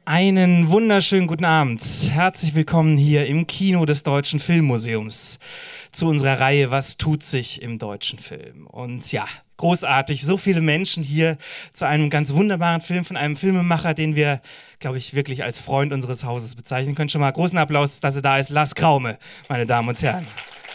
Einen wunderschönen guten Abend. Herzlich willkommen hier im Kino des Deutschen Filmmuseums zu unserer Reihe Was tut sich im deutschen Film? Und ja, großartig, so viele Menschen hier zu einem ganz wunderbaren Film von einem Filmemacher, den wir, glaube ich, wirklich als Freund unseres Hauses bezeichnen können. Schon mal großen Applaus, dass er da ist. Lars Kraume, meine Damen und Herren.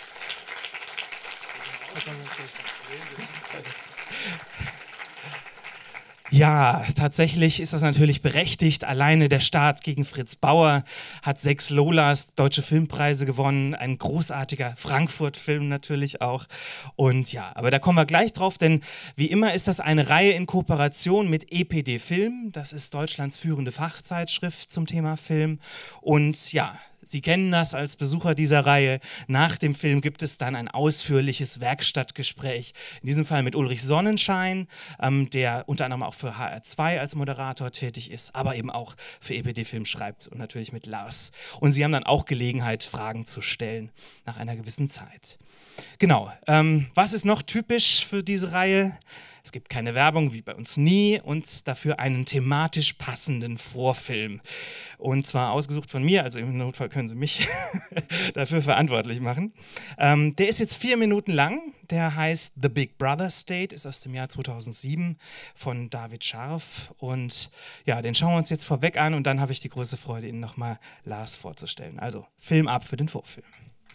Ja, tatsächlich ist das natürlich berechtigt. Alleine der Start gegen Fritz Bauer hat 6 Lolas, Deutsche Filmpreise gewonnen. Ein großartiger Frankfurt-Film natürlich auch. Und ja, aber da kommen wir gleich drauf, denn wie immer ist das eine Reihe in Kooperation mit EPD Film. Das ist Deutschlands führende Fachzeitschrift zum Thema Film. Und ja, Sie kennen das als Besucher dieser Reihe. Nach dem Film gibt es dann ein ausführliches Werkstattgespräch. In diesem Fall mit Ulrich Sonnenschein, der unter anderem auch für HR2 als Moderator tätig ist, aber eben auch für EPD Film schreibt und natürlich mit Lars. Und Sie haben dann auch Gelegenheit, Fragen zu stellen nach einer gewissen Zeit. Genau. Was ist noch typisch für diese Reihe? Es gibt keine Werbung, wie bei uns nie, und dafür einen thematisch passenden Vorfilm. Und zwar ausgesucht von mir, also im Notfall können Sie mich dafür verantwortlich machen. Der ist jetzt 4 Minuten lang, der heißt The Big Brother State, ist aus dem Jahr 2007 von David Scharf. Und ja, den schauen wir uns jetzt vorweg an und dann habe ich die große Freude, Ihnen nochmal Lars vorzustellen. Also, Film ab für den Vorfilm.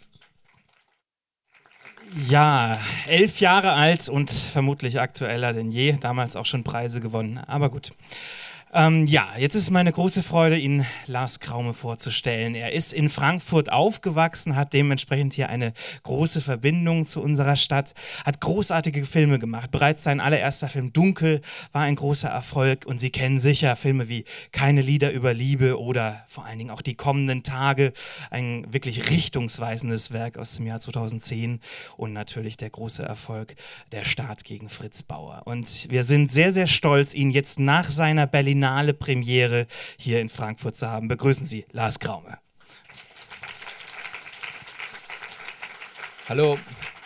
Ja, 11 Jahre alt und vermutlich aktueller denn je, damals auch schon Preise gewonnen, aber gut. Ja, jetzt ist meine große Freude, Ihnen Lars Kraume vorzustellen. Er ist in Frankfurt aufgewachsen, hat dementsprechend hier eine große Verbindung zu unserer Stadt, hat großartige Filme gemacht. Bereits sein allererster Film Dunkel war ein großer Erfolg und Sie kennen sicher Filme wie Keine Lieder über Liebe oder vor allen Dingen auch Die kommenden Tage, ein wirklich richtungsweisendes Werk aus dem Jahr 2010 und natürlich der große Erfolg Der Start gegen Fritz Bauer. Und wir sind sehr, sehr stolz, ihn jetzt nach seiner Berlinale Premiere hier in Frankfurt zu haben. Begrüßen Sie Lars Kraume. Hallo.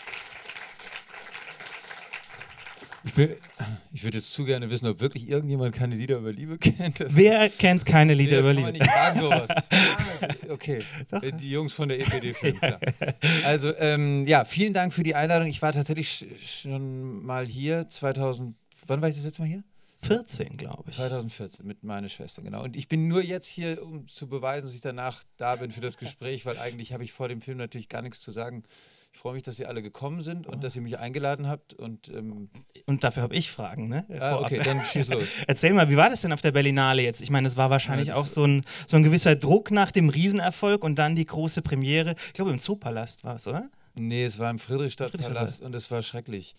Ich würde jetzt zu gerne wissen, ob wirklich irgendjemand Keine Lieder über Liebe kennt. Wer kennt Keine Lieder über Liebe? Das kann man nicht fragen, sowas. Okay, doch. Die Jungs von der EPD-Film, klar. Also, ja, vielen Dank für die Einladung. Ich war tatsächlich schon mal hier, wann war ich das letzte Mal hier? 2014, glaube ich. 2014 mit meiner Schwester, genau. Und ich bin nur jetzt hier, um zu beweisen, dass ich danach da bin für das Gespräch, weil eigentlich habe ich vor dem Film natürlich gar nichts zu sagen. Ich freue mich, dass ihr alle gekommen sind und dass ihr mich eingeladen habt. Und dafür habe ich Fragen, ne? Okay, dann schieß los. Erzähl mal, wie war das denn auf der Berlinale jetzt? Ich meine, es war wahrscheinlich auch so ein gewisser Druck nach dem Riesenerfolg und dann die große Premiere. Ich glaube, im Zoopalast war es, oder? Nee, es war im Friedrichstadtpalast und es war schrecklich,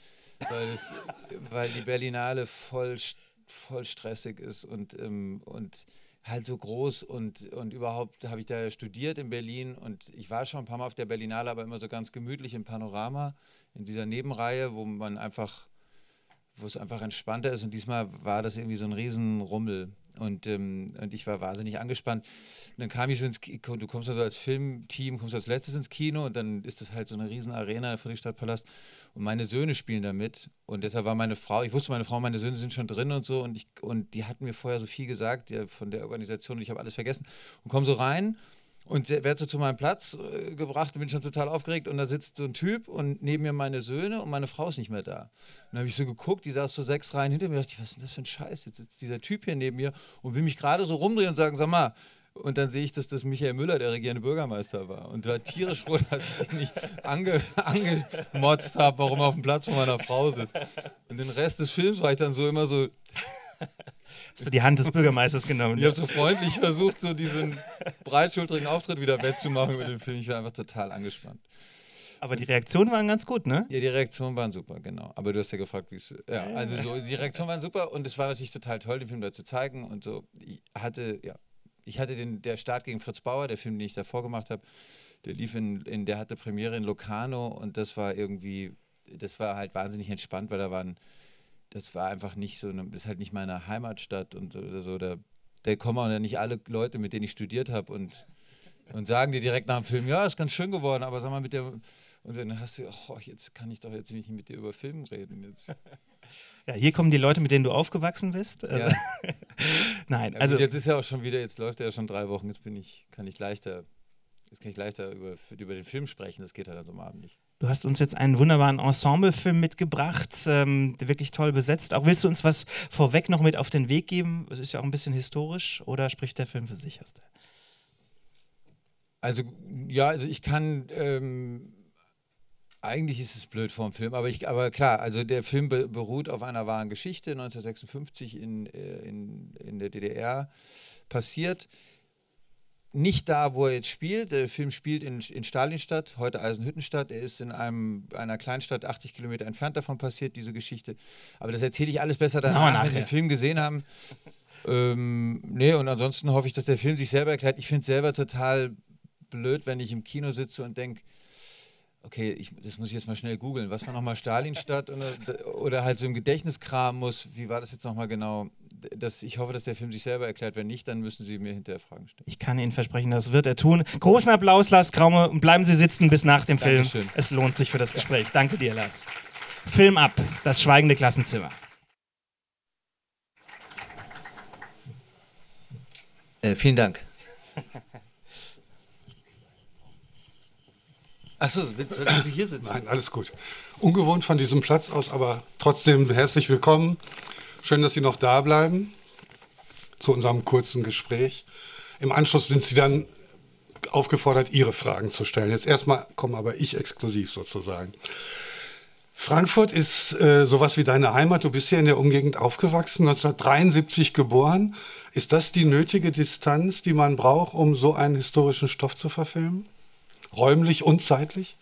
weil die Berlinale voll stressig ist und halt so groß und überhaupt habe ich da studiert in Berlin und ich war schon ein paar Mal auf der Berlinale, aber immer so ganz gemütlich im Panorama, in dieser Nebenreihe, wo es einfach entspannter ist und diesmal war das irgendwie so ein Riesenrummel und ich war wahnsinnig angespannt und dann kam ich so du kommst also als Filmteam, kommst als letztes ins Kino und dann ist das halt so eine riesen Arena, der Friedrichstadtpalast und meine Söhne spielen da mit und deshalb war ich wusste meine Söhne sind schon drin und so und die hatten mir vorher so viel gesagt von der Organisation und ich habe alles vergessen und komme so rein und werde so zu meinem Platz gebracht und bin schon total aufgeregt und da sitzt so ein Typ und neben mir meine Söhne und meine Frau ist nicht mehr da. Und dann habe ich so geguckt, die saß so 6 Reihen hinter mir und dachte, was ist denn das für ein Scheiß? Jetzt sitzt dieser Typ hier neben mir und will mich gerade so rumdrehen und sagen, sag mal, und dann sehe ich, dass das Michael Müller, der regierende Bürgermeister war und war tierisch froh, dass ich den nicht angemotzt habe, warum er auf dem Platz von meiner Frau sitzt. Und den Rest des Films war ich dann so immer so... Hast du die Hand des Bürgermeisters genommen? Ich habe so freundlich versucht, so diesen breitschultrigen Auftritt wieder wettzumachen mit dem Film. Ich war einfach total angespannt. Aber die Reaktionen waren ganz gut, ne? Ja, die Reaktionen waren super, genau. Aber du hast ja gefragt, wie es... Ja, also so, die Reaktionen waren super und es war natürlich total toll, den Film da zu zeigen. Und so, ich hatte der Start gegen Fritz Bauer, der Film, den ich davor gemacht habe, der hatte Premiere in Locarno und das war halt wahnsinnig entspannt, weil das war einfach nicht so, das ist halt nicht meine Heimatstadt und so, da kommen auch nicht alle Leute, mit denen ich studiert habe und sagen dir direkt nach dem Film, ja, ist ganz schön geworden, aber sag mal und dann hast du, jetzt kann ich doch jetzt nicht mit dir über Film reden. Jetzt. Ja, hier kommen die Leute, mit denen du aufgewachsen bist. Ja. Nein, Ja, also jetzt ist ja auch schon wieder, jetzt läuft er ja schon 3 Wochen, kann ich leichter über den Film sprechen, das geht halt an so einem Abend nicht. du hast uns jetzt einen wunderbaren Ensemblefilm mitgebracht, wirklich toll besetzt. Auch willst du uns was vorweg noch mit auf den Weg geben? Es ist ja auch ein bisschen historisch, oder spricht der Film für sich? Also ich kann, eigentlich ist es blöd vorm Film, aber klar, also der Film beruht auf einer wahren Geschichte, 1956 in der DDR passiert. Nicht da, wo er jetzt spielt. Der Film spielt in Stalinstadt, heute Eisenhüttenstadt. Er ist in einer Kleinstadt 80 Kilometer entfernt davon passiert, diese Geschichte. Aber das erzähle ich alles besser danach, wenn Sie den Film gesehen haben. Und ansonsten hoffe ich, dass der Film sich selber erklärt. Ich finde es selber total blöd, wenn ich im Kino sitze und denke, okay, das muss ich jetzt mal schnell googeln. Was war nochmal Stalinstadt? Oder halt so im Gedächtnis kramen muss. Wie war das jetzt nochmal genau? Ich hoffe, dass der Film sich selber erklärt. Wenn nicht, dann müssen Sie mir hinterher Fragen stellen. Ich kann Ihnen versprechen, das wird er tun. Großen Applaus, Lars Kraume, und bleiben Sie sitzen bis nach dem Dankeschön. Film. Es lohnt sich für das Gespräch. Danke dir, Lars. Film ab, das schweigende Klassenzimmer. Vielen Dank. Achso, willst du hier sitzen? Nein, alles gut. Ungewohnt von diesem Platz aus, aber trotzdem herzlich willkommen. Schön, dass Sie noch da bleiben zu unserem kurzen Gespräch. Im Anschluss sind Sie dann aufgefordert, Ihre Fragen zu stellen. Jetzt erstmal komme aber ich exklusiv sozusagen. Frankfurt ist sowas wie deine Heimat. Du bist hier in der Umgegend aufgewachsen, 1973 geboren. Ist das die nötige Distanz, die man braucht, um so einen historischen Stoff zu verfilmen? Räumlich und zeitlich?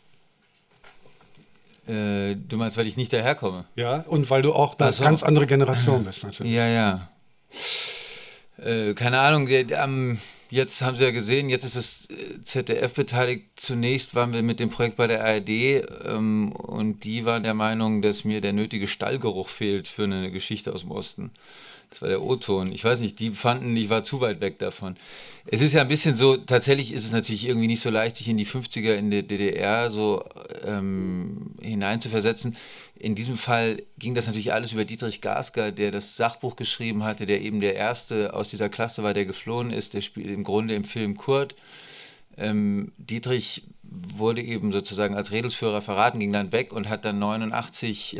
Du meinst, weil ich nicht daherkomme? Ja, und weil du auch eine ganz andere Generation bist natürlich. Ja. Keine Ahnung, jetzt haben Sie ja gesehen, jetzt ist das ZDF beteiligt. Zunächst waren wir mit dem Projekt bei der ARD und die waren der Meinung, dass mir der nötige Stallgeruch fehlt für eine Geschichte aus dem Osten. Das war der O-Ton. Ich weiß nicht, die fanden, ich war zu weit weg davon. Es ist ja ein bisschen so, tatsächlich ist es natürlich irgendwie nicht so leicht, sich in die 50er in der DDR so hineinzuversetzen. In diesem Fall ging das natürlich alles über Dietrich Gasker, der das Sachbuch geschrieben hatte, der eben der Erste aus dieser Klasse war, der geflohen ist. Der spielt im Grunde im Film Kurt. Dietrich wurde eben sozusagen als Redelsführer verraten, ging dann weg und hat dann 89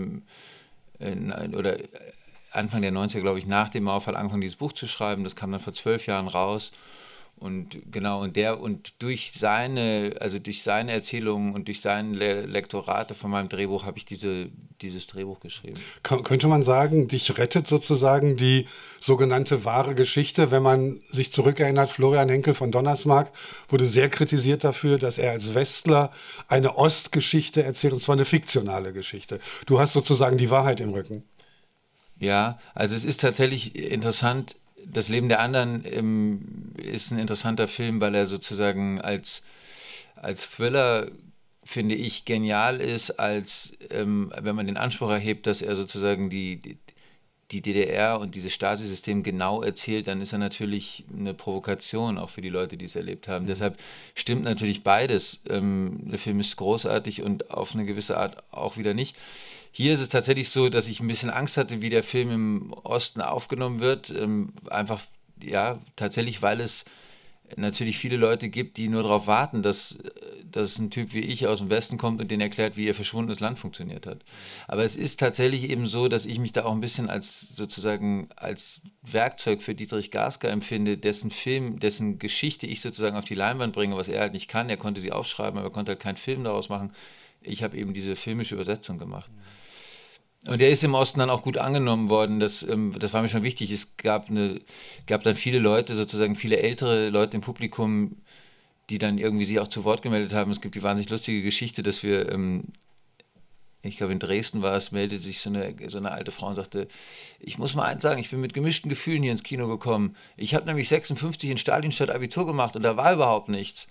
oder Anfang der 90er, glaube ich, nach dem Mauerfall angefangen, dieses Buch zu schreiben. Das kam dann vor 12 Jahren raus. Und genau, und durch seine Erzählungen und durch seine Lektorate von meinem Drehbuch habe ich dieses Drehbuch geschrieben. Könnte man sagen, dich rettet sozusagen die sogenannte wahre Geschichte, wenn man sich zurückerinnert, Florian Henkel von Donnersmarck wurde sehr kritisiert dafür, dass er als Westler eine Ostgeschichte erzählt, und zwar eine fiktionale Geschichte. Du hast sozusagen die Wahrheit im Rücken. Ja, also es ist tatsächlich interessant. Das Leben der anderen ist ein interessanter Film, weil er sozusagen als Thriller, finde ich, genial ist, wenn man den Anspruch erhebt, dass er sozusagen die DDR und dieses Stasi-System genau erzählt, dann ist er natürlich eine Provokation auch für die Leute, die es erlebt haben. Deshalb stimmt natürlich beides. Der Film ist großartig und auf eine gewisse Art auch wieder nicht. Hier ist es tatsächlich so, dass ich ein bisschen Angst hatte, wie der Film im Osten aufgenommen wird. Einfach, ja, tatsächlich, weil es natürlich viele Leute gibt, die nur darauf warten, dass ein Typ wie ich aus dem Westen kommt und denen erklärt, wie ihr verschwundenes Land funktioniert hat. Aber es ist tatsächlich eben so, dass ich mich da auch ein bisschen als Werkzeug für Dietrich Gasker empfinde, dessen Geschichte ich sozusagen auf die Leinwand bringe, was er halt nicht kann. Er konnte sie aufschreiben, aber er konnte halt keinen Film daraus machen. Ich habe eben diese filmische Übersetzung gemacht. Und der ist im Osten dann auch gut angenommen worden, das war mir schon wichtig. Es gab dann viele Leute, sozusagen viele ältere Leute im Publikum, die dann irgendwie sich auch zu Wort gemeldet haben. Es gibt die wahnsinnig lustige Geschichte, dass wir, ich glaube in Dresden war es, meldete sich so eine alte Frau und sagte, ich muss mal eins sagen, ich bin mit gemischten Gefühlen hier ins Kino gekommen. Ich habe nämlich 56 in Stalinstadt Abitur gemacht und da war überhaupt nichts.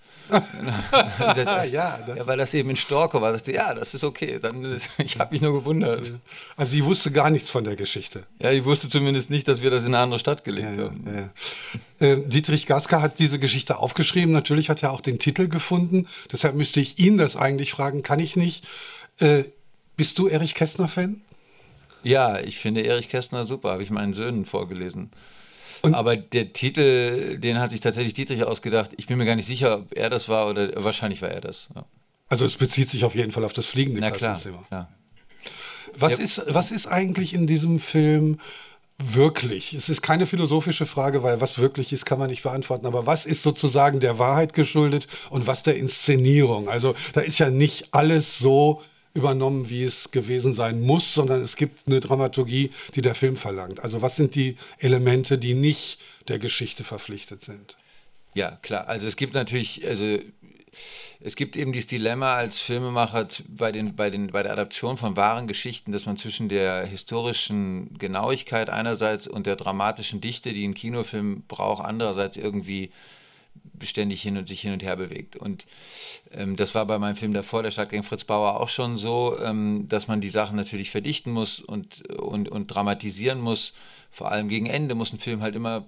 Weil das eben in Storkow war. Sagte, ja, das ist okay. Ich habe mich nur gewundert. Also sie wusste gar nichts von der Geschichte. Ja, ich wusste zumindest nicht, dass wir das in eine andere Stadt gelegt haben. Ja. Dietrich Gasker hat diese Geschichte aufgeschrieben. Natürlich hat er auch den Titel gefunden. Deshalb müsste ich ihn das eigentlich fragen. Kann ich nicht. Bist du Erich Kästner-Fan? Ja, ich finde Erich Kästner super, habe ich meinen Söhnen vorgelesen. Aber der Titel, den hat sich tatsächlich Dietrich ausgedacht. Ich bin mir gar nicht sicher, ob er das war oder wahrscheinlich war er das. Ja. Also es bezieht sich auf jeden Fall auf das fliegende Na klar, Klassenzimmer. klar. Was ist eigentlich in diesem Film wirklich? Es ist keine philosophische Frage, weil was wirklich ist, kann man nicht beantworten. Aber was ist sozusagen der Wahrheit geschuldet und was der Inszenierung? Also da ist ja nicht alles so übernommen, wie es gewesen sein muss, sondern es gibt eine Dramaturgie, die der Film verlangt. Also was sind die Elemente, die nicht der Geschichte verpflichtet sind? Ja, klar. Also es gibt natürlich, also es gibt eben dieses Dilemma als Filmemacher bei der Adaption von wahren Geschichten, dass man zwischen der historischen Genauigkeit einerseits und der dramatischen Dichte, die ein Kinofilm braucht, andererseits irgendwie beständig sich hin und her bewegt. Und das war bei meinem Film davor, Der Stadt gegen Fritz Bauer, auch schon so, dass man die Sachen natürlich verdichten muss und dramatisieren muss. Vor allem gegen Ende muss ein Film halt immer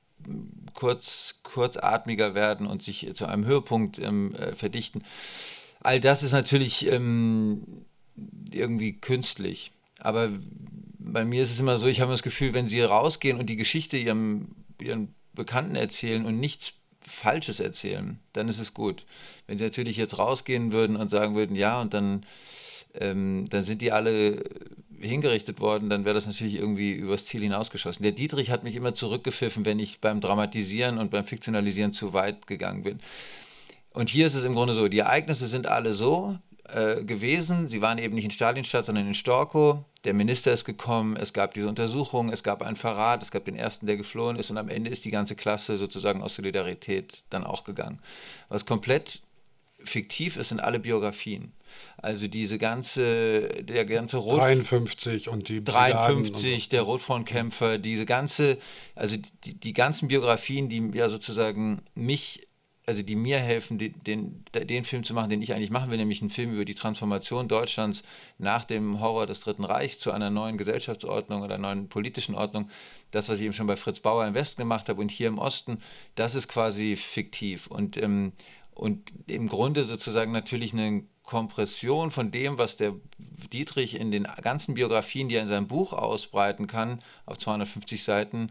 kurzatmiger werden und sich zu einem Höhepunkt verdichten. All das ist natürlich irgendwie künstlich. Aber bei mir ist es immer so, ich habe das Gefühl, wenn sie rausgehen und die Geschichte ihren Bekannten erzählen und nichts Falsches erzählen, dann ist es gut. Wenn sie natürlich jetzt rausgehen würden und sagen würden, ja, und dann sind die alle hingerichtet worden, dann wäre das natürlich irgendwie übers Ziel hinausgeschossen. Der Dietrich hat mich immer zurückgepfiffen, wenn ich beim Dramatisieren und beim Fiktionalisieren zu weit gegangen bin. Und hier ist es im Grunde so, die Ereignisse sind alle so gewesen, sie waren eben nicht in Stalinstadt, sondern in Storkow. Der Minister ist gekommen, es gab diese Untersuchung, es gab einen Verrat, es gab den ersten, der geflohen ist und am Ende ist die ganze Klasse sozusagen aus Solidarität dann auch gegangen. Was komplett fiktiv ist, sind alle Biografien. Also der ganze 53 und die 53, und so. Der Rotfrontkämpfer, die ganzen Biografien, die ja sozusagen die mir helfen, den Film zu machen, den ich eigentlich machen will, nämlich einen Film über die Transformation Deutschlands nach dem Horror des Dritten Reichs zu einer neuen Gesellschaftsordnung oder neuen politischen Ordnung. Das, was ich eben schon bei Fritz Bauer im Westen gemacht habe und hier im Osten, das ist quasi fiktiv. Und im Grunde sozusagen natürlich eine Kompression von dem, was der Dietrich in den ganzen Biografien, die er in seinem Buch ausbreiten kann, auf 250 Seiten,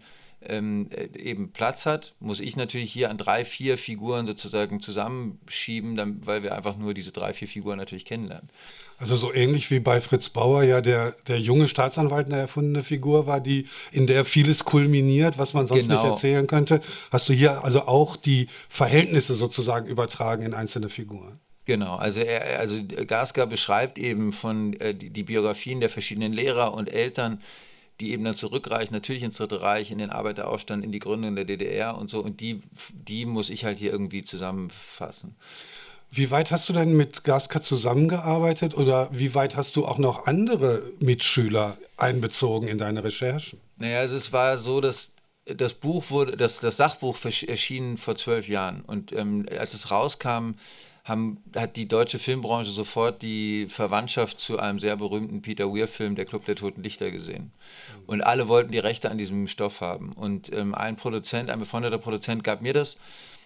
eben Platz hat, muss ich natürlich hier an 3, 4 Figuren sozusagen zusammenschieben, weil wir einfach nur diese 3, 4 Figuren natürlich kennenlernen. Also so ähnlich wie bei Fritz Bauer ja der junge Staatsanwalt eine erfundene Figur war, in der vieles kulminiert, was man sonst nicht erzählen könnte, hast du hier also auch die Verhältnisse sozusagen übertragen in einzelne Figuren. Genau, also Gasker beschreibt eben die Biografien der verschiedenen Lehrer und Eltern, die eben dann zurückreichen, natürlich ins Dritte Reich, in den Arbeiteraufstand, in die Gründung der DDR und so. Und die muss ich halt hier irgendwie zusammenfassen. Wie weit hast du denn mit Gasker zusammengearbeitet oder wie weit hast du auch noch andere Mitschüler einbezogen in deine Recherchen? Naja, also es war so, dass das Sachbuch erschien vor 12 Jahren. Und als es rauskam, hat die deutsche Filmbranche sofort die Verwandtschaft zu einem sehr berühmten Peter Weir-Film, Der Club der Toten Dichter, gesehen. Und alle wollten die Rechte an diesem Stoff haben. Und ein befreundeter Produzent gab mir das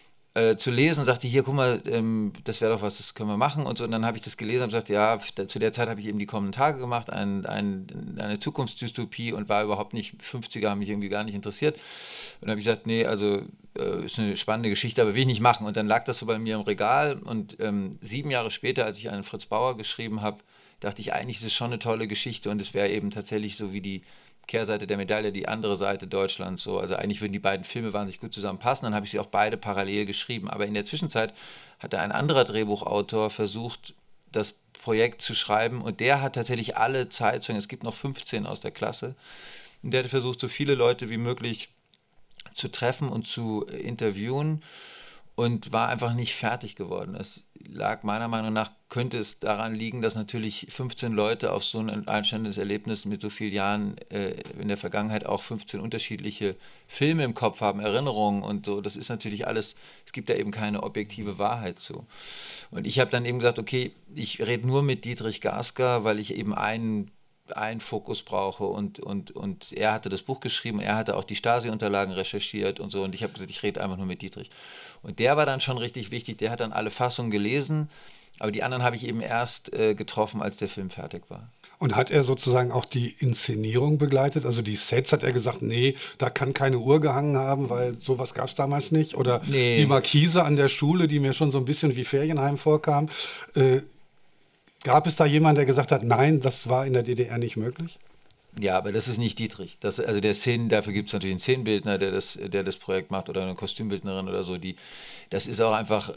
zu lesen und sagte, hier, guck mal, das wäre doch was, das können wir machen und so. Und dann habe ich das gelesen und gesagt, ja, zu der Zeit habe ich eben die kommenden Tage gemacht, eine Zukunftsdystopie und war überhaupt nicht, 50er haben mich irgendwie gar nicht interessiert. Und dann habe ich gesagt, nee, also ist eine spannende Geschichte, aber will ich nicht machen. Und dann lag das so bei mir im Regal und 7 Jahre später, als ich einen Fritz Bauer geschrieben habe, dachte ich, eigentlich ist es schon eine tolle Geschichte und es wäre eben tatsächlich so wie die Kehrseite der Medaille, die andere Seite Deutschlands. So. Also eigentlich würden die beiden Filme wahnsinnig gut zusammenpassen, dann habe ich sie auch beide parallel geschrieben. Aber in der Zwischenzeit hatte ein anderer Drehbuchautor versucht, das Projekt zu schreiben und der hat tatsächlich alle Zeitzeugen, es gibt noch 15 aus der Klasse, und der hat versucht, so viele Leute wie möglich zu treffen und zu interviewen und war einfach nicht fertig geworden. Es lag meiner Meinung nach, könnte es daran liegen, dass natürlich 15 Leute auf so ein einstellendes Erlebnis mit so vielen Jahren in der Vergangenheit auch 15 unterschiedliche Filme im Kopf haben, Erinnerungen und so. Das ist natürlich alles, es gibt da eben keine objektive Wahrheit zu. Und ich habe dann eben gesagt, okay, ich rede nur mit Dietrich Gasker, weil ich eben einen Fokus brauche und er hatte das Buch geschrieben, er hatte auch die Stasi-Unterlagen recherchiert und so und ich habe gesagt, ich rede einfach nur mit Dietrich. Und der war dann schon richtig wichtig, der hat dann alle Fassungen gelesen Aber die anderen habe ich eben erst getroffen, als der Film fertig war. Und hat er sozusagen auch die Inszenierung begleitet? Also die Sets, hat er gesagt, nee, da kann keine Uhr gehangen haben, weil sowas gab es damals nicht? Oder Nee. Die Markise an der Schule, die mir schon so ein bisschen wie Ferienheim vorkam. Gab es da jemanden, der gesagt hat, nein, das war in der DDR nicht möglich? Ja, aber das ist nicht Dietrich. Also dafür gibt es natürlich einen Szenenbildner, der das Projekt macht, oder eine Kostümbildnerin oder so. Das ist auch einfach,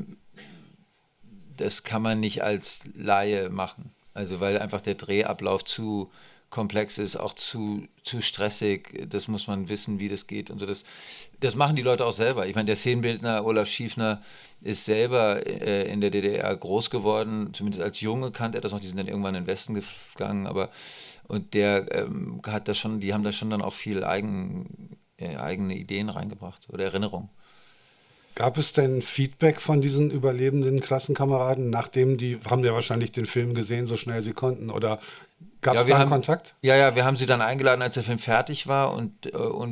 das kann man nicht als Laie machen. Also weil einfach der Drehablauf zu komplex ist, auch zu stressig. Das muss man wissen, wie das geht und so. Das machen die Leute auch selber. Ich meine, der Szenenbildner Olaf Schiefner ist selber in der DDR groß geworden. Zumindest als Junge kannte er das noch. Die sind dann irgendwann in den Westen gegangen. Und der hat da schon, die haben da schon dann auch viel eigene Ideen reingebracht oder Erinnerungen. Gab es denn Feedback von diesen überlebenden Klassenkameraden, nachdem die, haben ja wahrscheinlich den Film gesehen, so schnell sie konnten, oder gab es da Kontakt? Ja, wir haben sie dann eingeladen, als der Film fertig war und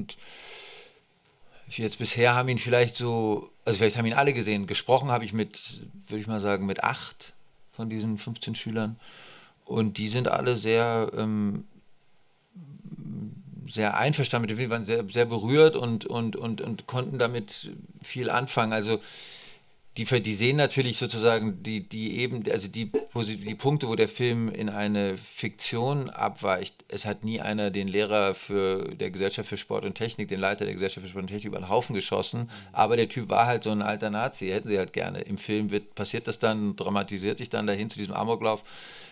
jetzt bisher haben ihn vielleicht haben ihn alle gesehen. Gesprochen habe ich würde ich mal sagen, mit 8 von diesen 15 Schülern und die sind alle sehr sehr einverstanden mit dem Film, waren sehr, sehr berührt und konnten damit viel anfangen. Also die sehen natürlich sozusagen die Punkte, wo der Film in eine Fiktion abweicht. Es hat nie einer den Lehrer der Gesellschaft für Sport und Technik, den Leiter der Gesellschaft für Sport und Technik über den Haufen geschossen, aber der Typ war halt so ein alter Nazi, hätten sie halt gerne. Im Film passiert das dann, dramatisiert sich dann dahin zu diesem Amoklauf.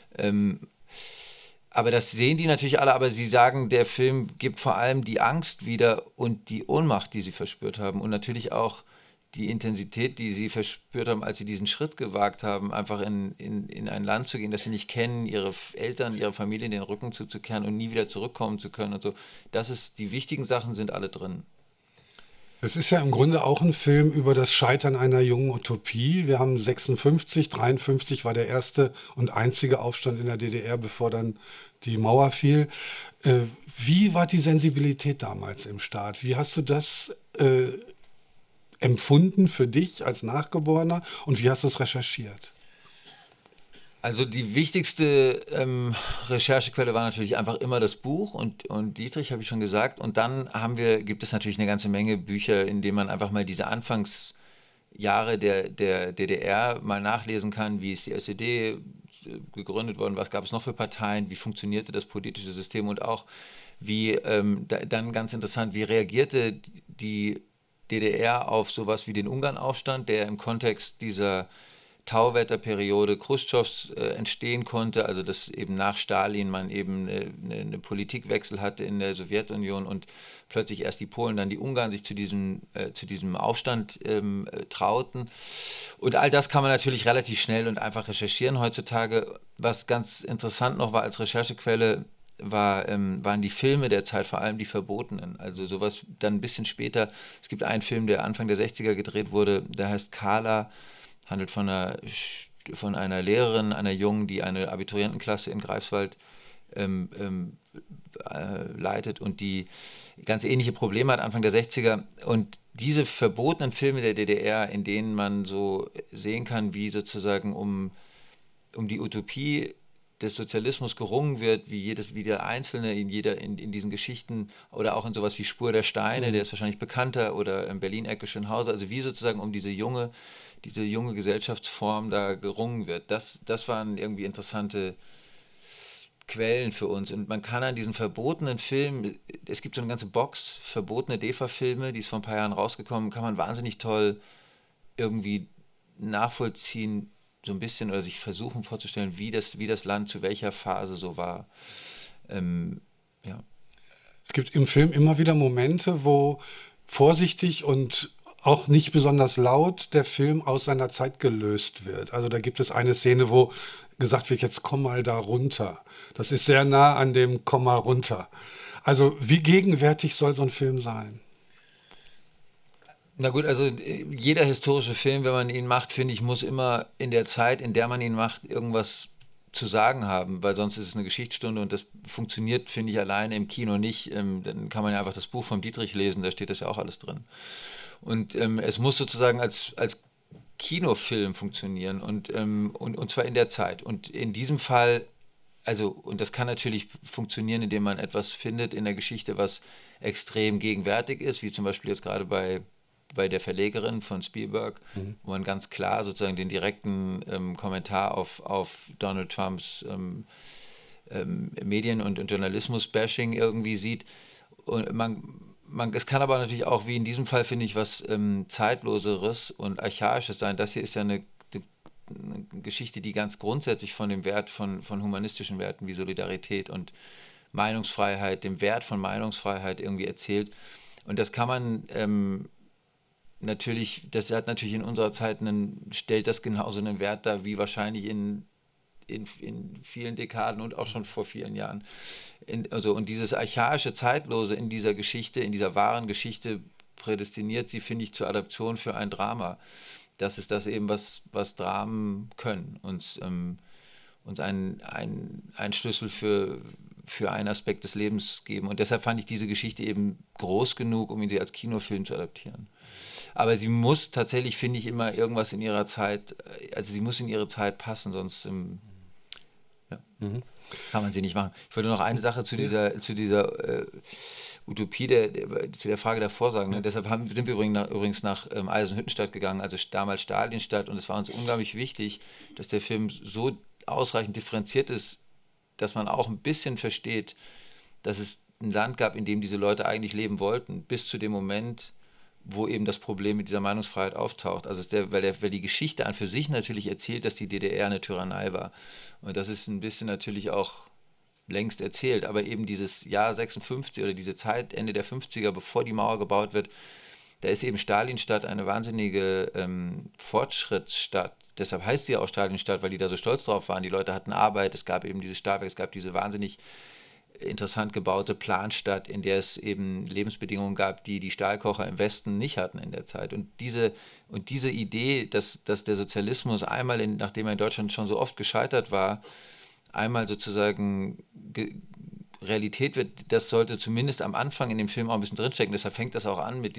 Aber das sehen die natürlich alle, aber sie sagen, der Film gibt vor allem die Angst wieder und die Ohnmacht, die sie verspürt haben und natürlich auch die Intensität, die sie verspürt haben, als sie diesen Schritt gewagt haben, einfach in ein Land zu gehen, das sie nicht kennen, ihre Eltern, ihre Familie den Rücken zuzukehren und nie wieder zurückkommen zu können und so. Die wichtigen Sachen sind alle drin. Es ist ja im Grunde auch ein Film über das Scheitern einer jungen Utopie. Wir haben 56, 53 war der erste und einzige Aufstand in der DDR, bevor dann die Mauer fiel. Wie war die Sensibilität damals im Staat? Wie hast du das empfunden für dich als Nachgeborener und wie hast du es recherchiert? Also die wichtigste Recherchequelle war natürlich einfach immer das Buch und Dietrich, habe ich schon gesagt. Und dann gibt es natürlich eine ganze Menge Bücher, in denen man einfach mal diese Anfangsjahre der DDR mal nachlesen kann. Wie ist die SED gegründet worden? Was gab es noch für Parteien? Wie funktionierte das politische System? Und auch dann ganz interessant, wie reagierte die DDR auf sowas wie den Ungarnaufstand, der im Kontext dieser Tauwetterperiode Chruschtschows entstehen konnte, also dass eben nach Stalin man eben eine Politikwechsel hatte in der Sowjetunion und plötzlich erst die Polen, dann die Ungarn sich zu diesem Aufstand trauten. Und all das kann man natürlich relativ schnell und einfach recherchieren heutzutage. Was ganz interessant noch war als Recherchequelle, waren die Filme der Zeit, vor allem die Verbotenen. Also sowas dann ein bisschen später. Es gibt einen Film, der Anfang der 60er gedreht wurde, der heißt Carla, handelt von einer Lehrerin, einer Jungen, die eine Abiturientenklasse in Greifswald leitet und die ganz ähnliche Probleme hat Anfang der 60er. Und diese verbotenen Filme der DDR, in denen man so sehen kann, wie sozusagen um die Utopie des Sozialismus gerungen wird, wie der Einzelne in diesen Geschichten oder auch in sowas wie Spur der Steine, der ist wahrscheinlich bekannter, oder in Berlin-Ecke Schönhauser, also wie sozusagen um diese junge Gesellschaftsform da gerungen wird. Das waren irgendwie interessante Quellen für uns. Und man kann an diesen verbotenen Filmen, es gibt so eine ganze Box, verbotene DEFA-Filme, die ist vor ein paar Jahren rausgekommen, kann man wahnsinnig toll irgendwie nachvollziehen, so ein bisschen, oder sich versuchen vorzustellen, wie das Land zu welcher Phase so war. Ja. Es gibt im Film immer wieder Momente, wo vorsichtig und auch nicht besonders laut der Film aus seiner Zeit gelöst wird. Also da gibt es eine Szene, wo gesagt wird, jetzt komm mal da runter. Das ist sehr nah an dem komm mal runter. Also wie gegenwärtig soll so ein Film sein? Na gut, also jeder historische Film, wenn man ihn macht, finde ich, muss immer in der Zeit, in der man ihn macht, irgendwas zu sagen haben, weil sonst ist es eine Geschichtsstunde und das funktioniert, finde ich, alleine im Kino nicht. Dann kann man ja einfach das Buch von Dietrich lesen, da steht das ja auch alles drin. Und es muss sozusagen als Kinofilm funktionieren und zwar in der Zeit. Und in diesem Fall, also, und das kann natürlich funktionieren, indem man etwas findet in der Geschichte, was extrem gegenwärtig ist, wie zum Beispiel jetzt gerade bei der Verlegerin von Spielberg, wo man ganz klar sozusagen den direkten Kommentar auf Donald Trumps Medien- und Journalismus-Bashing irgendwie sieht. Und es kann aber natürlich auch, wie in diesem Fall, finde ich, was Zeitloseres und Archaisches sein. Das hier ist ja eine Geschichte, die ganz grundsätzlich von dem Wert von humanistischen Werten wie Solidarität und Meinungsfreiheit, dem Wert von Meinungsfreiheit irgendwie erzählt. Und das kann man natürlich, das hat natürlich in unserer Zeit stellt das genauso einen Wert dar, wie wahrscheinlich in vielen Dekaden und auch schon vor vielen Jahren. Und dieses archaische, zeitlose in dieser Geschichte, in dieser wahren Geschichte prädestiniert sie, finde ich, zur Adaption für ein Drama. Das ist das eben, was Dramen können, uns einen Schlüssel für einen Aspekt des Lebens geben. Und deshalb fand ich diese Geschichte eben groß genug, um sie als Kinofilm zu adaptieren. Aber sie muss tatsächlich, finde ich, immer irgendwas in ihrer Zeit, also sie muss in ihre Zeit passen, sonst kann man sie nicht machen. Ich würde noch eine Sache zu dieser Utopie, zu der Frage davor sagen. Ne? Deshalb sind wir übrigens nach Eisenhüttenstadt gegangen, also damals Stalinstadt, und es war uns unglaublich wichtig, dass der Film so ausreichend differenziert ist, dass man auch ein bisschen versteht, dass es ein Land gab, in dem diese Leute eigentlich leben wollten, bis zu dem Moment, wo eben das Problem mit dieser Meinungsfreiheit auftaucht. Also weil die Geschichte an für sich natürlich erzählt, dass die DDR eine Tyrannei war. Und das ist ein bisschen natürlich auch längst erzählt. Aber eben dieses Jahr 56 oder diese Zeit, Ende der 50er, bevor die Mauer gebaut wird, da ist eben Stalinstadt eine wahnsinnige Fortschrittsstadt. Deshalb heißt sie auch Stalinstadt, weil die da so stolz drauf waren. Die Leute hatten Arbeit, es gab eben dieses Stahlwerk, es gab diese wahnsinnig interessant gebaute Planstadt, in der es eben Lebensbedingungen gab, die die Stahlkocher im Westen nicht hatten in der Zeit. Und diese Idee, dass der Sozialismus einmal, nachdem er in Deutschland schon so oft gescheitert war, einmal sozusagen Realität wird, das sollte zumindest am Anfang in dem Film auch ein bisschen drinstecken. Deshalb fängt das auch an mit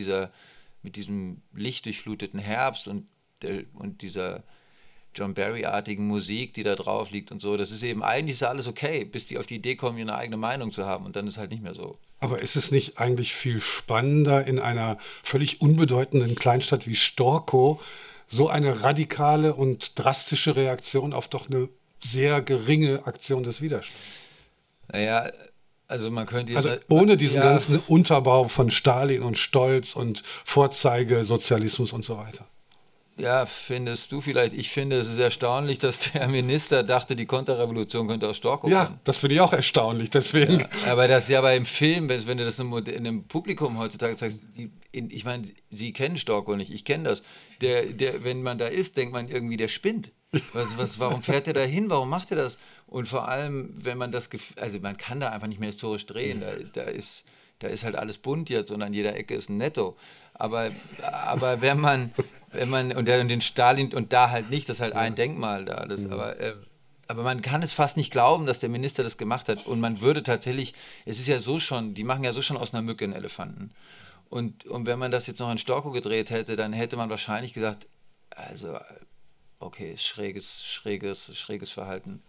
diesem lichtdurchfluteten Herbst und dieser John Barry-artigen Musik, die da drauf liegt und so. Das ist eben, eigentlich ist alles okay, bis die auf die Idee kommen, eine eigene Meinung zu haben, und dann ist halt nicht mehr so. Aber ist es nicht eigentlich viel spannender, in einer völlig unbedeutenden Kleinstadt wie Storkow so eine radikale und drastische Reaktion auf doch eine sehr geringe Aktion des Widerstands? Naja, also man könnte... Also ohne diesen ganzen Unterbau von Stalin und Stolz und Vorzeigesozialismus und so weiter. Ja, findest du vielleicht? Ich finde, es ist erstaunlich, dass der Minister dachte, die Konterrevolution könnte aus Storkow kommen. Ja, das finde ich auch erstaunlich, deswegen. Ja, aber im Film, wenn du das in einem Publikum heutzutage zeigst, ich meine, sie kennen Storkow nicht, ich kenne das. Wenn man da ist, denkt man irgendwie, der spinnt. Warum fährt er da hin? Warum macht er das? Und vor allem, wenn man also man kann da einfach nicht mehr historisch drehen. Da ist halt alles bunt jetzt und an jeder Ecke ist ein Netto. Aber wenn man und den Stalin und da halt nicht, das ist halt ein Denkmal da alles. Aber man kann es fast nicht glauben, dass der Minister das gemacht hat. Und man würde tatsächlich, es ist ja so schon, die machen ja so schon aus einer Mücke einen Elefanten. Und wenn man das jetzt noch in Storkow gedreht hätte, dann hätte man wahrscheinlich gesagt, also okay, schräges Verhalten.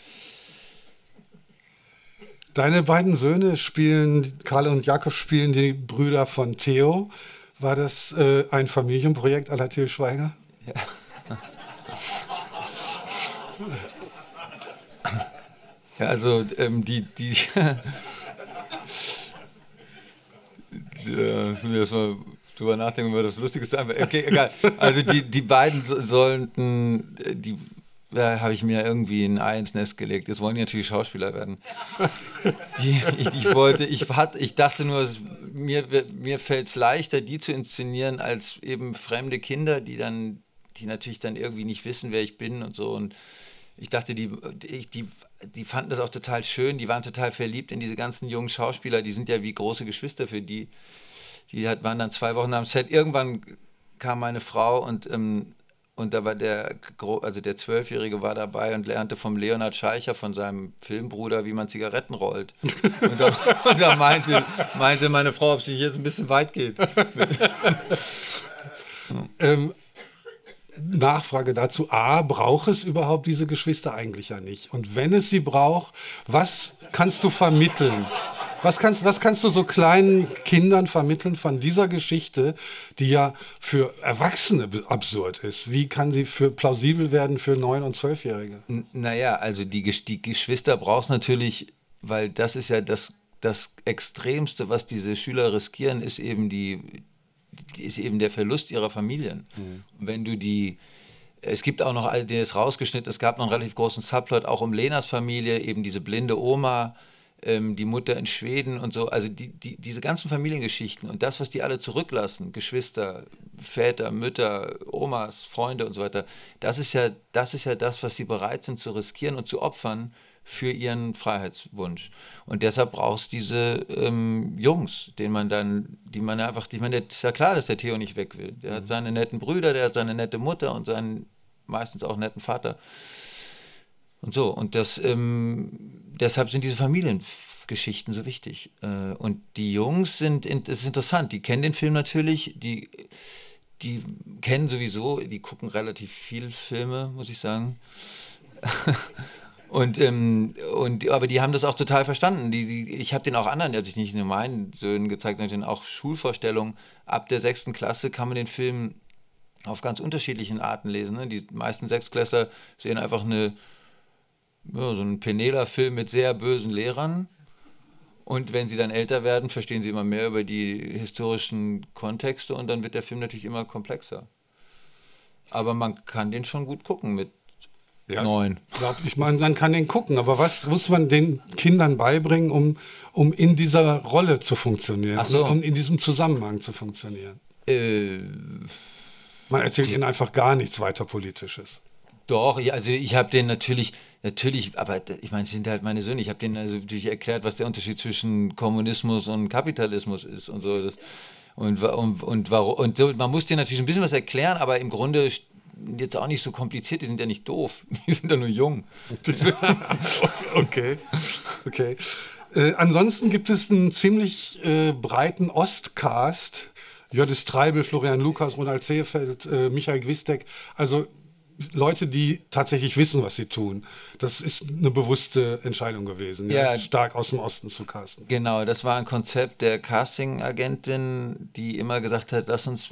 Deine beiden Söhne Karl und Jakob spielen die Brüder von Theo. War das ein Familienprojekt à la Til Schweiger? Ja. Ja, also die mir erstmal drüber nachdenken, über das Lustigste einfach. Okay, egal. Also die beiden sollten, da habe ich mir irgendwie ein Ei ins Nest gelegt. Jetzt wollen die natürlich Schauspieler werden. Ich dachte nur, mir fällt es leichter, die zu inszenieren, als eben fremde Kinder, die natürlich dann irgendwie nicht wissen, wer ich bin und so. Und ich dachte, die fanden das auch total schön, die waren total verliebt in diese ganzen jungen Schauspieler, die sind ja wie große Geschwister für die. Waren dann 2 Wochen am Set. Irgendwann kam meine Frau und da war der 12-Jährige war dabei und lernte vom Leonhard Scheicher, von seinem Filmbruder, wie man Zigaretten rollt. Und da meinte meine Frau, ob es nicht jetzt ein bisschen weit geht. Nachfrage dazu. A, braucht es überhaupt diese Geschwister eigentlich ja nicht? Und wenn es sie braucht, was kannst du vermitteln? Was kannst du so kleinen Kindern vermitteln von dieser Geschichte, die ja für Erwachsene absurd ist? Wie kann sie plausibel werden für 9- und 12-Jährige? Naja, also die Geschwister brauchst natürlich, weil das ist ja das Extremste, was diese Schüler riskieren, ist eben ist eben der Verlust ihrer Familien. Und wenn du es gibt auch noch, der ist rausgeschnitten, es gab noch einen relativ großen Subplot, auch um Lenas Familie, eben diese blinde Oma, die Mutter in Schweden und so, also diese ganzen Familiengeschichten und das, was die alle zurücklassen, Geschwister, Väter, Mütter, Omas, Freunde und so weiter, das ist ja das, was sie bereit sind zu riskieren und zu opfern für ihren Freiheitswunsch. Und deshalb brauchst du diese Jungs, ich meine, ist ja klar, dass der Theo nicht weg will. Der hat seine netten Brüder, der hat seine nette Mutter und seinen meistens auch netten Vater. Und so, und deshalb sind diese Familiengeschichten so wichtig. Und die Jungs das ist interessant, die kennen den Film natürlich, die kennen sowieso, die gucken relativ viel Filme, muss ich sagen. Aber die haben das auch total verstanden. Ich habe den auch anderen, als ich nicht nur meinen Söhnen gezeigt habe, auch Schulvorstellungen. Ab der 6. Klasse kann man den Film auf ganz unterschiedlichen Arten lesen. Ne? Die meisten Sechstklässler sehen einfach so einen Penela-Film mit sehr bösen Lehrern. Und wenn sie dann älter werden, verstehen sie immer mehr über die historischen Kontexte und dann wird der Film natürlich immer komplexer. Aber man kann den schon gut gucken mit 9. Ich meine, man kann den gucken, aber was muss man den Kindern beibringen, um in dieser Rolle zu funktionieren, um in diesem Zusammenhang zu funktionieren? Man erzählt ihnen einfach gar nichts weiter Politisches. Doch, also ich habe den natürlich, aber ich meine, es sind halt meine Söhne, ich habe denen also natürlich erklärt, was der Unterschied zwischen Kommunismus und Kapitalismus ist und so. Und so, man muss denen natürlich ein bisschen was erklären, aber im Grunde jetzt auch nicht so kompliziert, die sind ja nicht doof, die sind ja nur jung. Okay. Ansonsten gibt es einen ziemlich breiten Ostcast. Jördis Treibel, Florian Lukas, Ronald Seefeld, Michael Gwisdek, also Leute, die tatsächlich wissen, was sie tun. Das ist eine bewusste Entscheidung gewesen, stark aus dem Osten zu casten. Genau, das war ein Konzept der Casting-Agentin, die immer gesagt hat, lass uns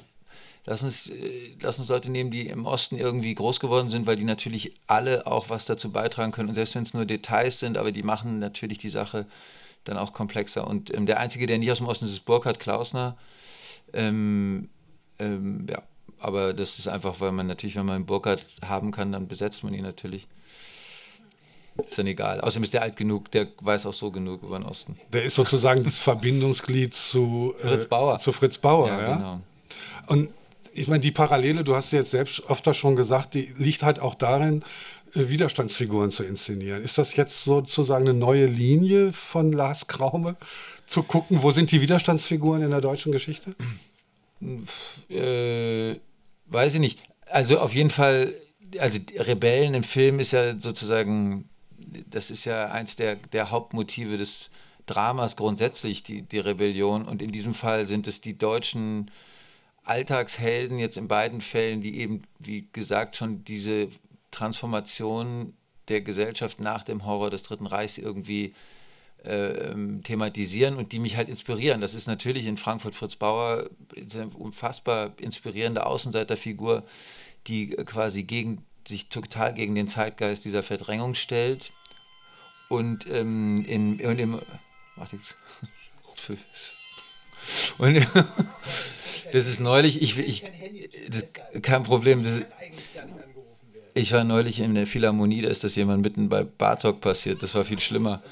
Leute nehmen, die im Osten irgendwie groß geworden sind, weil die natürlich alle auch was dazu beitragen können. Und selbst wenn es nur Details sind, aber die machen natürlich die Sache dann auch komplexer. Und der Einzige, der nicht aus dem Osten ist, ist Burkhard Klausner. Aber das ist einfach, weil man natürlich, wenn man einen Burkhard haben kann, dann besetzt man ihn natürlich. Ist dann egal. Außerdem ist der alt genug, der weiß auch so genug über den Osten. Der ist sozusagen das Verbindungsglied zu Fritz Bauer. Ja? Genau. Und ich meine, die Parallele, du hast jetzt selbst öfter schon gesagt, die liegt halt auch darin, Widerstandsfiguren zu inszenieren. Ist das jetzt sozusagen eine neue Linie von Lars Kraume, zu gucken, wo sind die Widerstandsfiguren in der deutschen Geschichte? Weiß ich nicht. Also auf jeden Fall, also Rebellen im Film ist ja sozusagen, das ist ja eins der Hauptmotive des Dramas grundsätzlich, die Rebellion. Und in diesem Fall sind es die deutschen Alltagshelden jetzt in beiden Fällen, die eben, wie gesagt, schon diese Transformation der Gesellschaft nach dem Horror des Dritten Reichs irgendwie thematisieren und die mich halt inspirieren. Das ist natürlich in Frankfurt Fritz Bauer eine unfassbar inspirierende Außenseiterfigur, die quasi sich total gegen den Zeitgeist dieser Verdrängung stellt. Und das ist neulich, kein Problem, ich war neulich in der Philharmonie, da ist das jemand mitten bei Bartók passiert, das war viel schlimmer.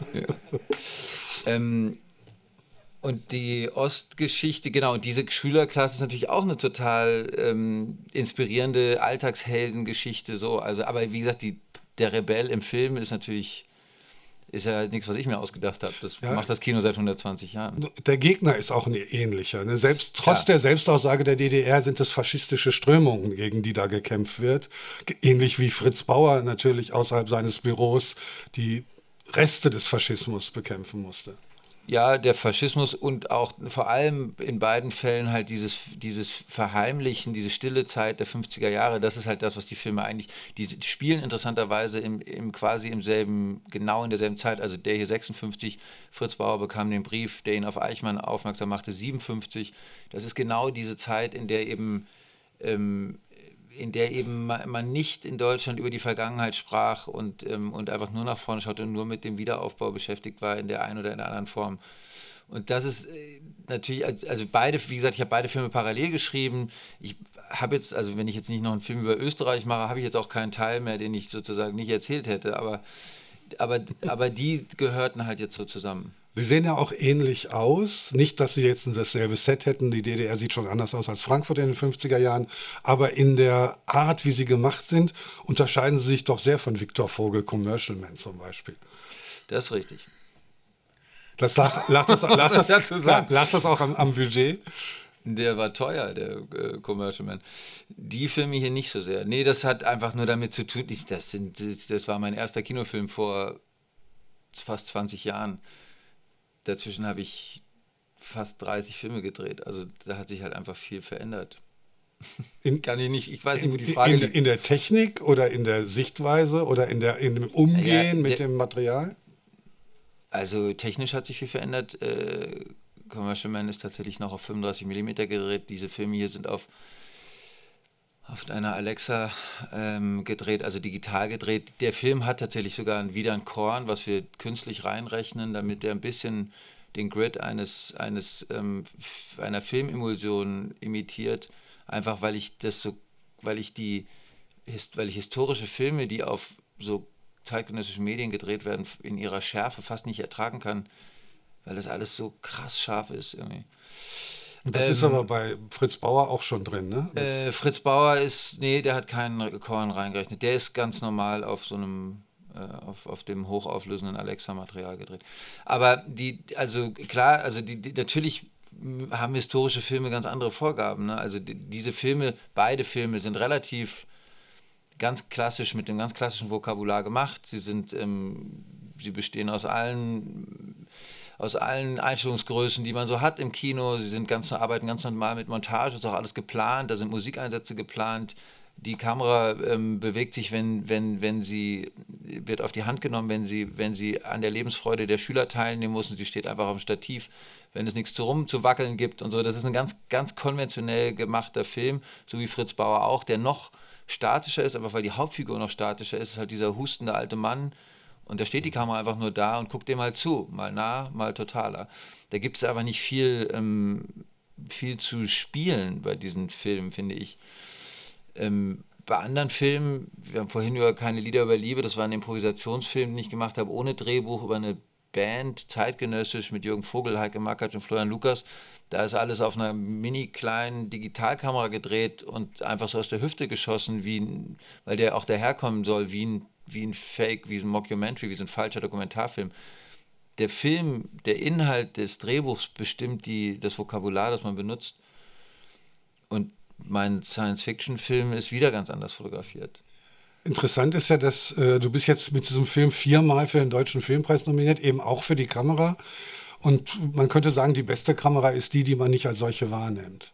Und die Ostgeschichte, genau, und diese Schülerklasse ist natürlich auch eine total inspirierende Alltagsheldengeschichte, so, also, aber wie gesagt, der Rebell im Film ist ja nichts, was ich mir ausgedacht habe. Das macht das Kino seit 120 Jahren. Der Gegner ist auch ein ähnlicher. Ne? Trotz der Selbstaussage der DDR sind es faschistische Strömungen, gegen die da gekämpft wird. Ähnlich wie Fritz Bauer natürlich außerhalb seines Büros die Reste des Faschismus bekämpfen musste. Ja, der Faschismus und auch vor allem in beiden Fällen halt dieses Verheimlichen, diese stille Zeit der 50er Jahre, das ist halt das, was die Filme eigentlich, die spielen interessanterweise quasi genau in derselben Zeit, also der hier 56, Fritz Bauer bekam den Brief, der ihn auf Eichmann aufmerksam machte, 57, das ist genau diese Zeit, in der eben man nicht in Deutschland über die Vergangenheit sprach und einfach nur nach vorne schaute und nur mit dem Wiederaufbau beschäftigt war in der einen oder in der anderen Form. Und das ist natürlich, also beide, wie gesagt, ich habe beide Filme parallel geschrieben. Ich habe jetzt, also wenn ich jetzt nicht noch einen Film über Österreich mache, habe ich jetzt auch keinen Teil mehr, den ich sozusagen nicht erzählt hätte. Aber die gehörten halt jetzt so zusammen. Sie sehen ja auch ähnlich aus. Nicht, dass Sie jetzt dasselbe Set hätten. Die DDR sieht schon anders aus als Frankfurt in den 50er Jahren. Aber in der Art, wie sie gemacht sind, unterscheiden sie sich doch sehr von Victor Vogel, Commercial Man zum Beispiel. Das ist richtig. Das lag das auch am Budget? Der war teuer, der Commercial Man. Die Filme hier nicht so sehr. Nee, das hat einfach nur damit zu tun, das war mein erster Kinofilm vor fast 20 Jahren. Dazwischen habe ich fast 30 Filme gedreht. Also da hat sich halt einfach viel verändert. Kann ich nicht, ich weiß nicht, wo die Frage liegt. In der Technik oder in der Sichtweise oder in dem Umgehen mit dem Material? Also technisch hat sich viel verändert. Commercial Man ist tatsächlich noch auf 35 mm gedreht. Diese Filme hier sind auf einer Alexa gedreht, also digital gedreht. Der Film hat tatsächlich sogar wieder ein Korn, was wir künstlich reinrechnen, damit der ein bisschen den Grid einer Filmemulsion imitiert. Einfach weil ich historische Filme, die auf so zeitgenössischen Medien gedreht werden, in ihrer Schärfe fast nicht ertragen kann, weil das alles so krass scharf ist irgendwie. Das ist aber bei Fritz Bauer auch schon drin, ne? Fritz Bauer der hat keinen Korn reingerechnet. Der ist ganz normal auf so einem, auf dem hochauflösenden Alexa-Material gedreht. Aber natürlich haben historische Filme ganz andere Vorgaben, ne? Also diese Filme, beide Filme sind relativ ganz klassisch, mit dem ganz klassischen Vokabular gemacht. Sie bestehen aus allen Einstellungsgrößen, die man so hat im Kino. Sie arbeiten ganz normal mit Montage, ist auch alles geplant, da sind Musikeinsätze geplant. Die Kamera bewegt sich, wird auf die Hand genommen, wenn sie an der Lebensfreude der Schüler teilnehmen muss, und sie steht einfach auf dem Stativ, wenn es nichts zu wackeln gibt und so. Das ist ein ganz, ganz konventionell gemachter Film, so wie Fritz Bauer auch, der noch statischer ist, aber weil die Hauptfigur noch statischer ist halt dieser hustende alte Mann. Und da steht die Kamera einfach nur da und guckt dem mal zu, mal nah, mal totaler. Da gibt es aber nicht viel zu spielen bei diesen Filmen, finde ich. Bei anderen Filmen, wir haben vorhin über Keine Lieder über Liebe, das war ein Improvisationsfilm, den ich gemacht habe, ohne Drehbuch, über eine Band, zeitgenössisch, mit Jürgen Vogel, Heike Makatsch und Florian Lukas. Da ist alles auf einer mini kleinen Digitalkamera gedreht und einfach so aus der Hüfte geschossen, weil der auch daherkommen soll, wie ein Fake, wie ein Mockumentary, wie so ein falscher Dokumentarfilm. Der Film, der Inhalt des Drehbuchs bestimmt das Vokabular, das man benutzt. Und mein Science-Fiction-Film ist wieder ganz anders fotografiert. Interessant ist ja, dass du bist jetzt mit diesem Film 4-mal für den Deutschen Filmpreis nominiert, eben auch für die Kamera. Und man könnte sagen, die beste Kamera ist die man nicht als solche wahrnimmt.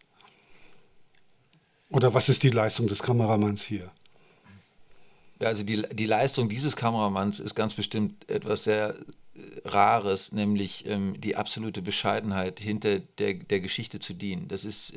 Oder was ist die Leistung des Kameramanns hier? Ja, also die Leistung dieses Kameramanns ist ganz bestimmt etwas sehr Rares, nämlich die absolute Bescheidenheit, hinter der Geschichte zu dienen. Das ist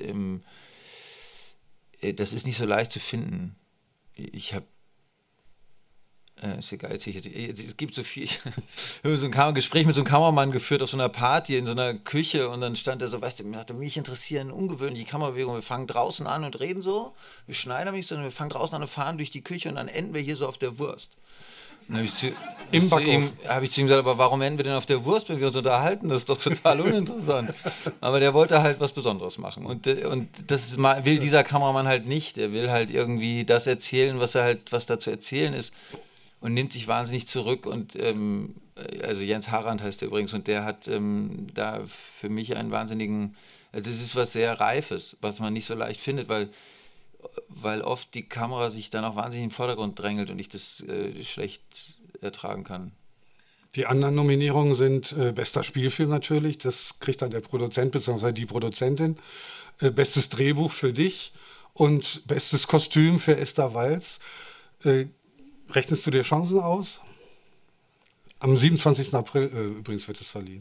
nicht so leicht zu finden. Ich habe ist egal, es gibt so viel. Ich habe so ein Gespräch mit so einem Kameramann geführt auf so einer Party in so einer Küche, und dann stand er so, weißt du, mich interessieren ungewöhnliche Kamerabewegungen. Wir fangen draußen an und reden so, wir schneiden nicht, sondern wir fangen draußen an und fahren durch die Küche, und dann enden wir hier so auf der Wurst. Dann habe ich zu ihm gesagt, aber warum enden wir denn auf der Wurst, wenn wir uns unterhalten? Das ist doch total uninteressant. Aber der wollte halt was Besonderes machen. Und das will dieser Kameramann halt nicht. Der will halt irgendwie das erzählen, was da zu erzählen ist. Und nimmt sich wahnsinnig zurück. Und also Jens Harand heißt er übrigens, und der hat da für mich einen wahnsinnigen, also es ist was sehr Reifes, was man nicht so leicht findet, weil oft die Kamera sich dann auch wahnsinnig in den Vordergrund drängelt und ich das schlecht ertragen kann. Die anderen Nominierungen sind bester Spielfilm natürlich, das kriegt dann der Produzent bzw. die Produzentin, bestes Drehbuch für dich und bestes Kostüm für Esther Walz. Rechnest du dir Chancen aus? Am 27. April übrigens wird es verliehen.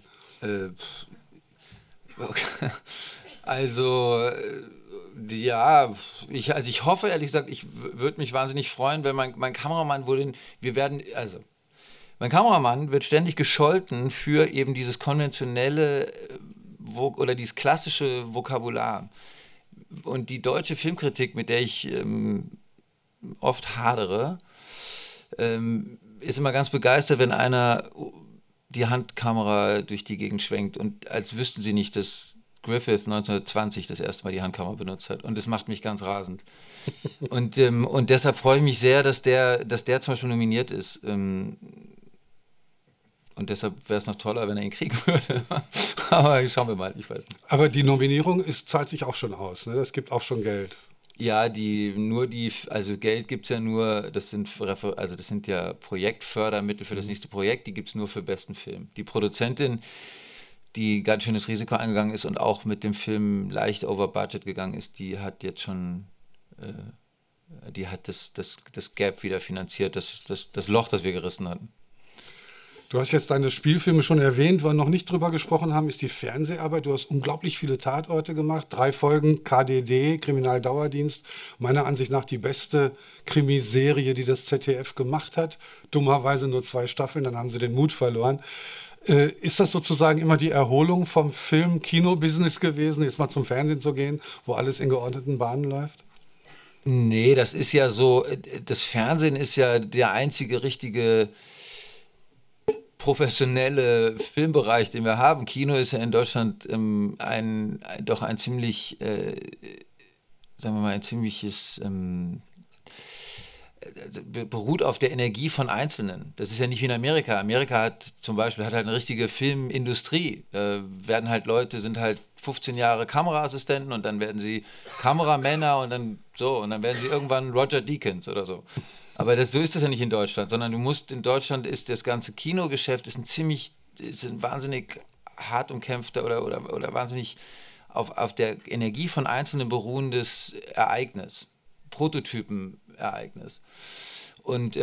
Okay. Also, ja, ich hoffe ehrlich gesagt, ich würde mich wahnsinnig freuen, wenn mein Kameramann mein Kameramann wird ständig gescholten für eben dieses konventionelle oder dieses klassische Vokabular. Und die deutsche Filmkritik, mit der ich oft hadere, ist immer ganz begeistert, wenn einer die Handkamera durch die Gegend schwenkt und als wüssten sie nicht, dass Griffith 1920 das erste Mal die Handkamera benutzt hat. Und das macht mich ganz rasend. Und deshalb freue ich mich sehr, dass der zum Beispiel nominiert ist. Und deshalb wäre es noch toller, wenn er ihn kriegen würde. Aber schauen wir mal, ich weiß nicht. Aber die Nominierung zahlt sich auch schon aus, ne? Das gibt auch schon Geld. Ja, also Geld gibt es ja nur, das sind ja Projektfördermittel für das nächste Projekt, die gibt es nur für besten Film. Die Produzentin, die ganz schönes Risiko eingegangen ist und auch mit dem Film leicht over budget gegangen ist, die hat jetzt schon, die hat das Gap wieder finanziert, das Loch, das wir gerissen hatten. Du hast jetzt deine Spielfilme schon erwähnt, wo wir noch nicht drüber gesprochen haben, ist die Fernseharbeit. Du hast unglaublich viele Tatorte gemacht, 3 Folgen KDD, Kriminaldauerdienst, meiner Ansicht nach die beste Krimiserie, die das ZDF gemacht hat. Dummerweise nur 2 Staffeln, dann haben sie den Mut verloren. Ist das sozusagen immer die Erholung vom Film-Kino-Business gewesen, jetzt mal zum Fernsehen zu gehen, wo alles in geordneten Bahnen läuft? Nee, das ist ja so, das Fernsehen ist ja der einzige richtige professionelle Filmbereich, den wir haben. Kino ist ja in Deutschland doch ein ziemlich, sagen wir mal, ein ziemliches, beruht auf der Energie von Einzelnen. Das ist ja nicht wie in Amerika. Amerika hat halt eine richtige Filmindustrie. Da werden halt Leute, sind halt 15 Jahre Kameraassistenten und dann werden sie Kameramänner und dann werden sie irgendwann Roger Deakins oder so. Aber so ist das ja nicht in Deutschland, sondern in Deutschland ist das ganze Kinogeschäft ist ein wahnsinnig hart umkämpfter oder wahnsinnig auf der Energie von Einzelnen beruhendes Ereignis, Prototypen-Ereignis. Und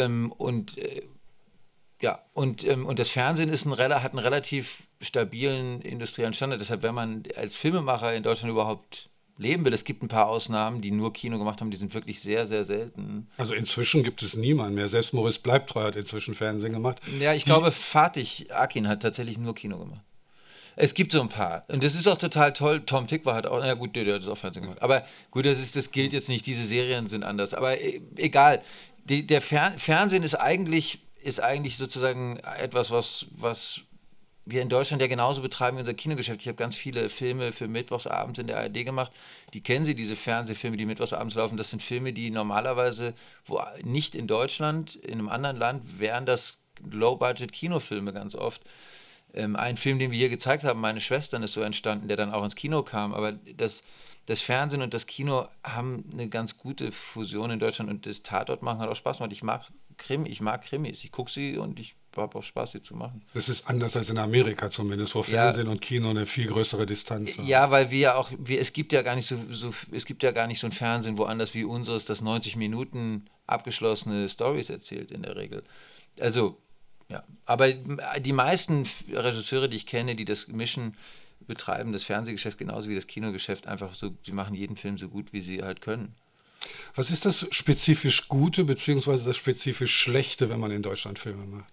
das Fernsehen hat einen relativ stabilen industriellen Standard. Deshalb, wenn man als Filmemacher in Deutschland überhaupt leben will, es gibt ein paar Ausnahmen, die nur Kino gemacht haben, die sind wirklich sehr, sehr selten. Also inzwischen gibt es niemanden mehr. Selbst Maurice Bleibtreu hat inzwischen Fernsehen gemacht. Ja, ich glaube, Fatih Akin hat tatsächlich nur Kino gemacht. Es gibt so ein paar. Und das ist auch total toll. Tom Tykwer hat auch, gut, der hat das auch Fernsehen gemacht. Aber gut, das gilt jetzt nicht, diese Serien sind anders. Aber egal. Der Fernsehen ist eigentlich sozusagen etwas, was wir in Deutschland ja genauso betreiben wie unser Kinogeschäft. Ich habe ganz viele Filme für mittwochsabends in der ARD gemacht. Die kennen Sie, diese Fernsehfilme, die mittwochsabends laufen. Das sind Filme, die normalerweise, nicht in Deutschland, in einem anderen Land, wären das Low-Budget-Kinofilme ganz oft. Ein Film, den wir hier gezeigt haben, Meine Schwestern, ist so entstanden, der dann auch ins Kino kam. Aber das Fernsehen und das Kino haben eine ganz gute Fusion in Deutschland und das Tatort machen hat auch Spaß gemacht. Ich mag Krimis. Ich gucke sie und ich habe auch Spaß, sie zu machen. Das ist anders als in Amerika zumindest, wo Fernsehen und Kino eine viel größere Distanz haben. Ja, weil es gibt ja gar nicht so ein Fernsehen woanders wie unseres, das 90 Minuten abgeschlossene Storys erzählt in der Regel. Also, ja. Aber die meisten Regisseure, die ich kenne, die das mischen, betreiben das Fernsehgeschäft genauso wie das Kinogeschäft einfach so, sie machen jeden Film so gut, wie sie halt können. Was ist das spezifisch Gute bzw. das spezifisch Schlechte, wenn man in Deutschland Filme macht?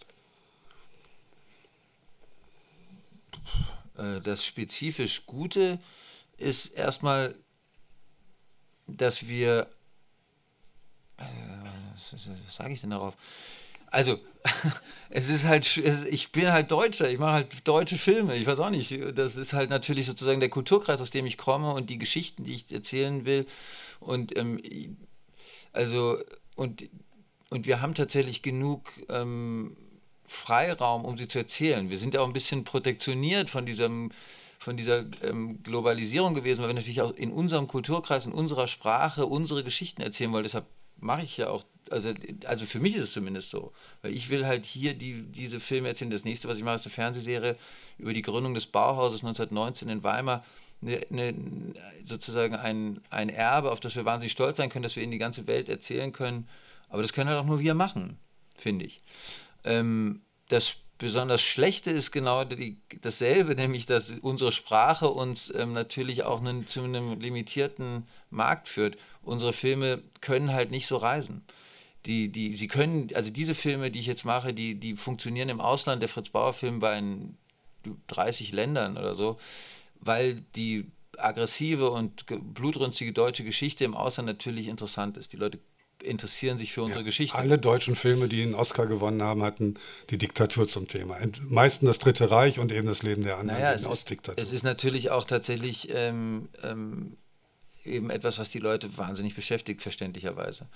Das spezifisch Gute ist erstmal, dass wir, was sage ich denn darauf? Also, es ist halt, ich bin halt Deutscher, ich mache halt deutsche Filme, ich weiß auch nicht, das ist halt natürlich sozusagen der Kulturkreis, aus dem ich komme und die Geschichten, die ich erzählen will und wir haben tatsächlich genug Freiraum, um sie zu erzählen. Wir sind ja auch ein bisschen protektioniert von dieser Globalisierung gewesen, weil wir natürlich auch in unserem Kulturkreis, in unserer Sprache unsere Geschichten erzählen wollen. Deshalb mache ich ja auch Also für mich ist es zumindest so. Weil ich will halt hier diese Filme erzählen. Das nächste, was ich mache, ist eine Fernsehserie über die Gründung des Bauhauses 1919 in Weimar. Sozusagen ein Erbe, auf das wir wahnsinnig stolz sein können, dass wir in die ganze Welt erzählen können. Aber das können halt auch nur wir machen, finde ich. Das besonders Schlechte ist genau dasselbe, nämlich dass unsere Sprache uns natürlich auch zu einem limitierten Markt führt. Unsere Filme können halt nicht so reisen. Sie können, also diese Filme, die ich jetzt mache, die funktionieren im Ausland, der Fritz-Bauer-Film bei 30 Ländern oder so, weil die aggressive und blutrünstige deutsche Geschichte im Ausland natürlich interessant ist. Die Leute interessieren sich für unsere Geschichte. Alle deutschen Filme, die einen Oscar gewonnen haben, hatten die Diktatur zum Thema. Meistens das Dritte Reich und eben das Leben der anderen aus Diktatur. Es ist natürlich auch tatsächlich eben etwas, was die Leute wahnsinnig beschäftigt, verständlicherweise.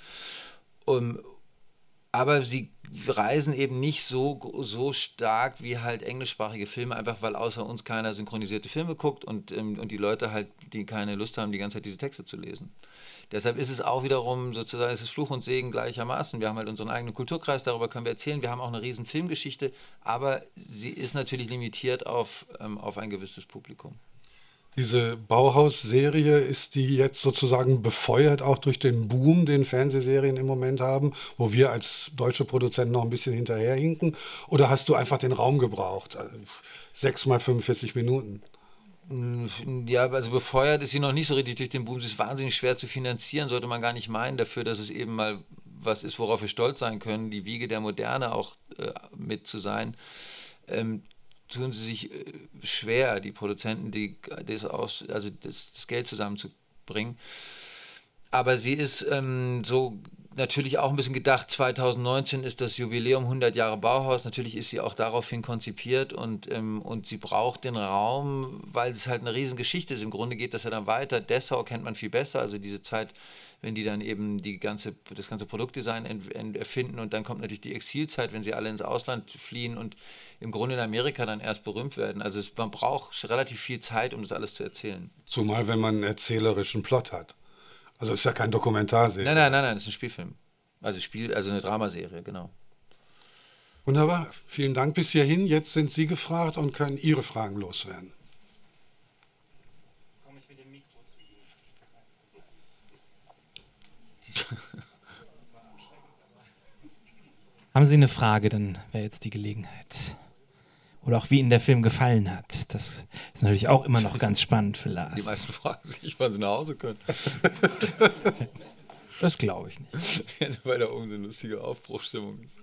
Aber sie reisen eben nicht so stark wie halt englischsprachige Filme, einfach weil außer uns keiner synchronisierte Filme guckt und die Leute halt, die keine Lust haben, die ganze Zeit diese Texte zu lesen. Deshalb ist es auch wiederum sozusagen, es ist Fluch und Segen gleichermaßen. Wir haben halt unseren eigenen Kulturkreis, darüber können wir erzählen. Wir haben auch eine riesen Filmgeschichte, aber sie ist natürlich limitiert auf ein gewisses Publikum. Diese Bauhaus-Serie, ist die jetzt sozusagen befeuert auch durch den Boom, den Fernsehserien im Moment haben, wo wir als deutsche Produzenten noch ein bisschen hinterherhinken? Oder hast du einfach den Raum gebraucht? 6 mal 45 Minuten. Ja, also befeuert ist sie noch nicht so richtig durch den Boom. Sie ist wahnsinnig schwer zu finanzieren, sollte man gar nicht meinen, dafür, dass es eben mal was ist, worauf wir stolz sein können, die Wiege der Moderne auch mit zu sein. Tun sie sich schwer, die Produzenten, das Geld zusammenzubringen. Aber sie ist so natürlich auch ein bisschen gedacht, 2019 ist das Jubiläum 100 Jahre Bauhaus, natürlich ist sie auch daraufhin konzipiert und sie braucht den Raum, weil es halt eine Riesengeschichte ist. Im Grunde geht das ja dann weiter. Dessau kennt man viel besser, also diese Zeit, wenn die dann eben das ganze Produktdesign erfinden und dann kommt natürlich die Exilzeit, wenn sie alle ins Ausland fliehen und im Grunde in Amerika dann erst berühmt werden. Also man braucht relativ viel Zeit, um das alles zu erzählen. Zumal, wenn man einen erzählerischen Plot hat. Also ist ja kein Dokumentarserie. Nein, das ist ein Spielfilm. Also eine Dramaserie, genau. Wunderbar, vielen Dank bis hierhin. Jetzt sind Sie gefragt und können Ihre Fragen loswerden. Komme ich mit dem Mikro zu Ihnen? Haben Sie eine Frage, dann wäre jetzt die Gelegenheit. Oder auch wie Ihnen der Film gefallen hat. Das ist natürlich auch immer noch ganz spannend für Lars. Die meisten fragen sich, wann sie nach Hause können. Das glaube ich nicht. Weil da oben eine lustige Aufbruchstimmung ist.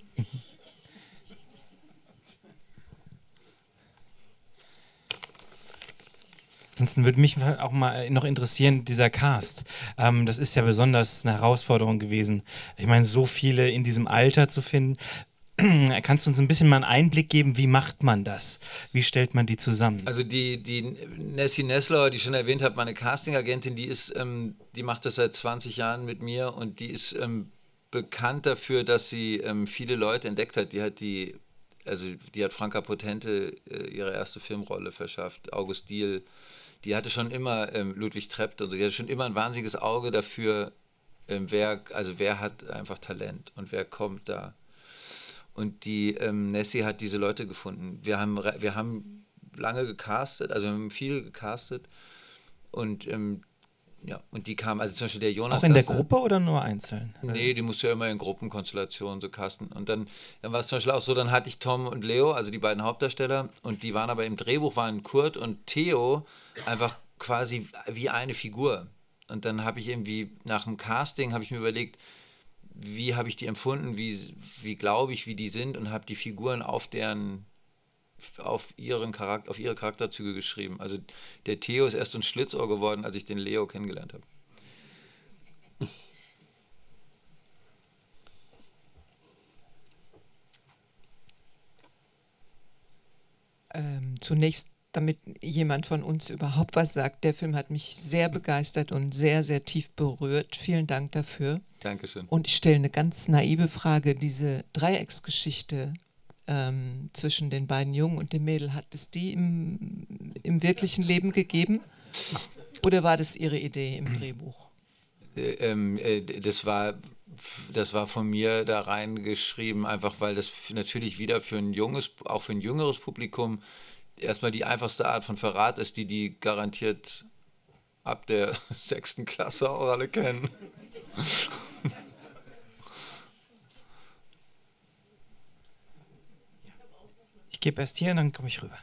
Ansonsten würde mich auch mal noch interessieren, dieser Cast. Das ist ja besonders eine Herausforderung gewesen. Ich meine, so viele in diesem Alter zu finden. Kannst du uns ein bisschen mal einen Einblick geben, wie macht man das? Wie stellt man die zusammen? Also die Nessie Nessler, die ich schon erwähnt habe, meine Castingagentin, die macht das seit 20 Jahren mit mir und die ist bekannt dafür, dass sie viele Leute entdeckt hat. Die hat Franka Potente ihre erste Filmrolle verschafft, August Diehl. Die hatte schon immer Ludwig Treppt und so, die hatte schon immer ein wahnsinniges Auge dafür, wer hat einfach Talent und wer kommt da. Und die Nessie hat diese Leute gefunden. Wir haben lange gecastet, also wir haben viel gecastet. Und und die kamen, also zum Beispiel der Jonas. Auch in der Gruppe oder nur einzeln? Nee, die musste ja immer in Gruppenkonstellationen so casten. Und dann war es zum Beispiel auch so, dann hatte ich Tom und Leo, also die beiden Hauptdarsteller, und die waren aber im Drehbuch, waren Kurt und Theo einfach quasi wie eine Figur. Und dann habe ich irgendwie nach dem Casting, habe ich mir überlegt, wie habe ich die empfunden, wie glaube ich, wie die sind und habe die Figuren auf ihre Charakterzüge geschrieben. Also der Theo ist erst so ein Schlitzohr geworden, als ich den Leo kennengelernt habe. Zunächst, damit jemand von uns überhaupt was sagt, der Film hat mich sehr begeistert und sehr, sehr tief berührt. Vielen Dank dafür. Dankeschön. Und ich stelle eine ganz naive Frage, diese Dreiecksgeschichte zwischen den beiden Jungen und dem Mädel, hat es die im wirklichen Leben gegeben? Oder war das Ihre Idee im Drehbuch? Das war das war von mir da reingeschrieben, einfach weil das natürlich wieder für ein auch für ein jüngeres Publikum erstmal die einfachste Art von Verrat ist, die garantiert ab der 6. Klasse auch alle kennen. Ich gebe erst hier und dann komme ich rüber.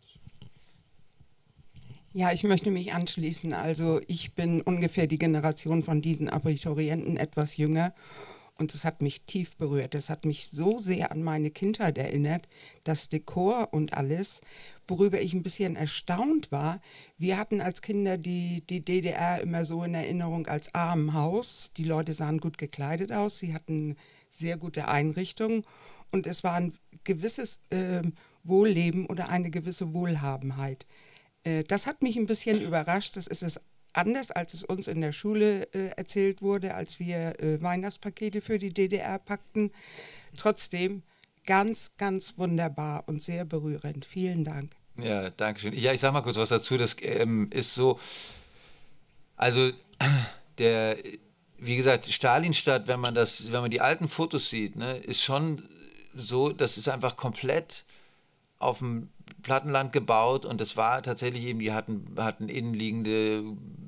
Ja, ich möchte mich anschließen. Also ich bin ungefähr die Generation von diesen Abiturienten, etwas jünger. Und es hat mich tief berührt. Es hat mich so sehr an meine Kindheit erinnert, das Dekor und alles, worüber ich ein bisschen erstaunt war. Wir hatten als Kinder die DDR immer so in Erinnerung als Armenhaus. Die Leute sahen gut gekleidet aus, sie hatten sehr gute Einrichtungen und es war ein gewisses Wohlleben oder eine gewisse Wohlhabenheit. Das hat mich ein bisschen überrascht. Das ist es anders, als es uns in der Schule erzählt wurde, als wir Weihnachtspakete für die DDR packten. Trotzdem ganz, ganz wunderbar und sehr berührend. Vielen Dank. Ja, danke schön. Ja, ich sag mal kurz was dazu. Das ist so, also wie gesagt, Stalinstadt, wenn man die alten Fotos sieht, ne, ist schon so, das ist einfach komplett auf dem Plattenland gebaut und das war tatsächlich eben, die hatten innenliegende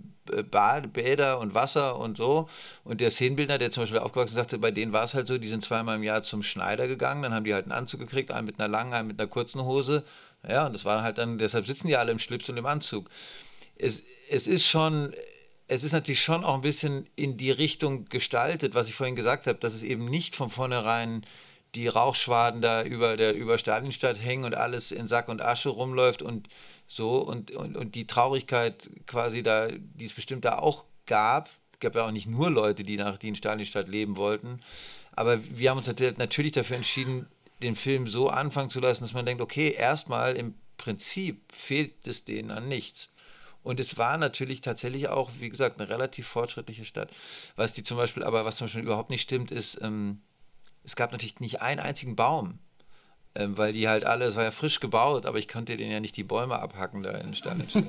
Bäder und Wasser und so. Und der Szenenbildner, der zum Beispiel aufgewachsen ist, sagte, bei denen war es halt so, die sind zweimal im Jahr zum Schneider gegangen, dann haben die halt einen Anzug gekriegt, einen mit einer langen, einen mit einer kurzen Hose. Ja, und das war halt dann, deshalb sitzen die alle im Schlips und im Anzug. Es ist natürlich schon auch ein bisschen in die Richtung gestaltet, was ich vorhin gesagt habe, dass es eben nicht von vornherein die Rauchschwaden da über Stalinstadt hängen und alles in Sack und Asche rumläuft und so und die Traurigkeit quasi da, die es bestimmt da auch gab. Es gab ja auch nicht nur Leute, die in Stalinstadt leben wollten, aber wir haben uns natürlich dafür entschieden, den Film so anfangen zu lassen, dass man denkt, okay, erstmal im Prinzip fehlt es denen an nichts. Und es war natürlich tatsächlich auch, wie gesagt, eine relativ fortschrittliche Stadt. Was zum Beispiel überhaupt nicht stimmt, ist, es gab natürlich nicht einen einzigen Baum, weil die halt alle, es war ja frisch gebaut, aber ich konnte denen ja nicht die Bäume abhacken da in Stalinstadt.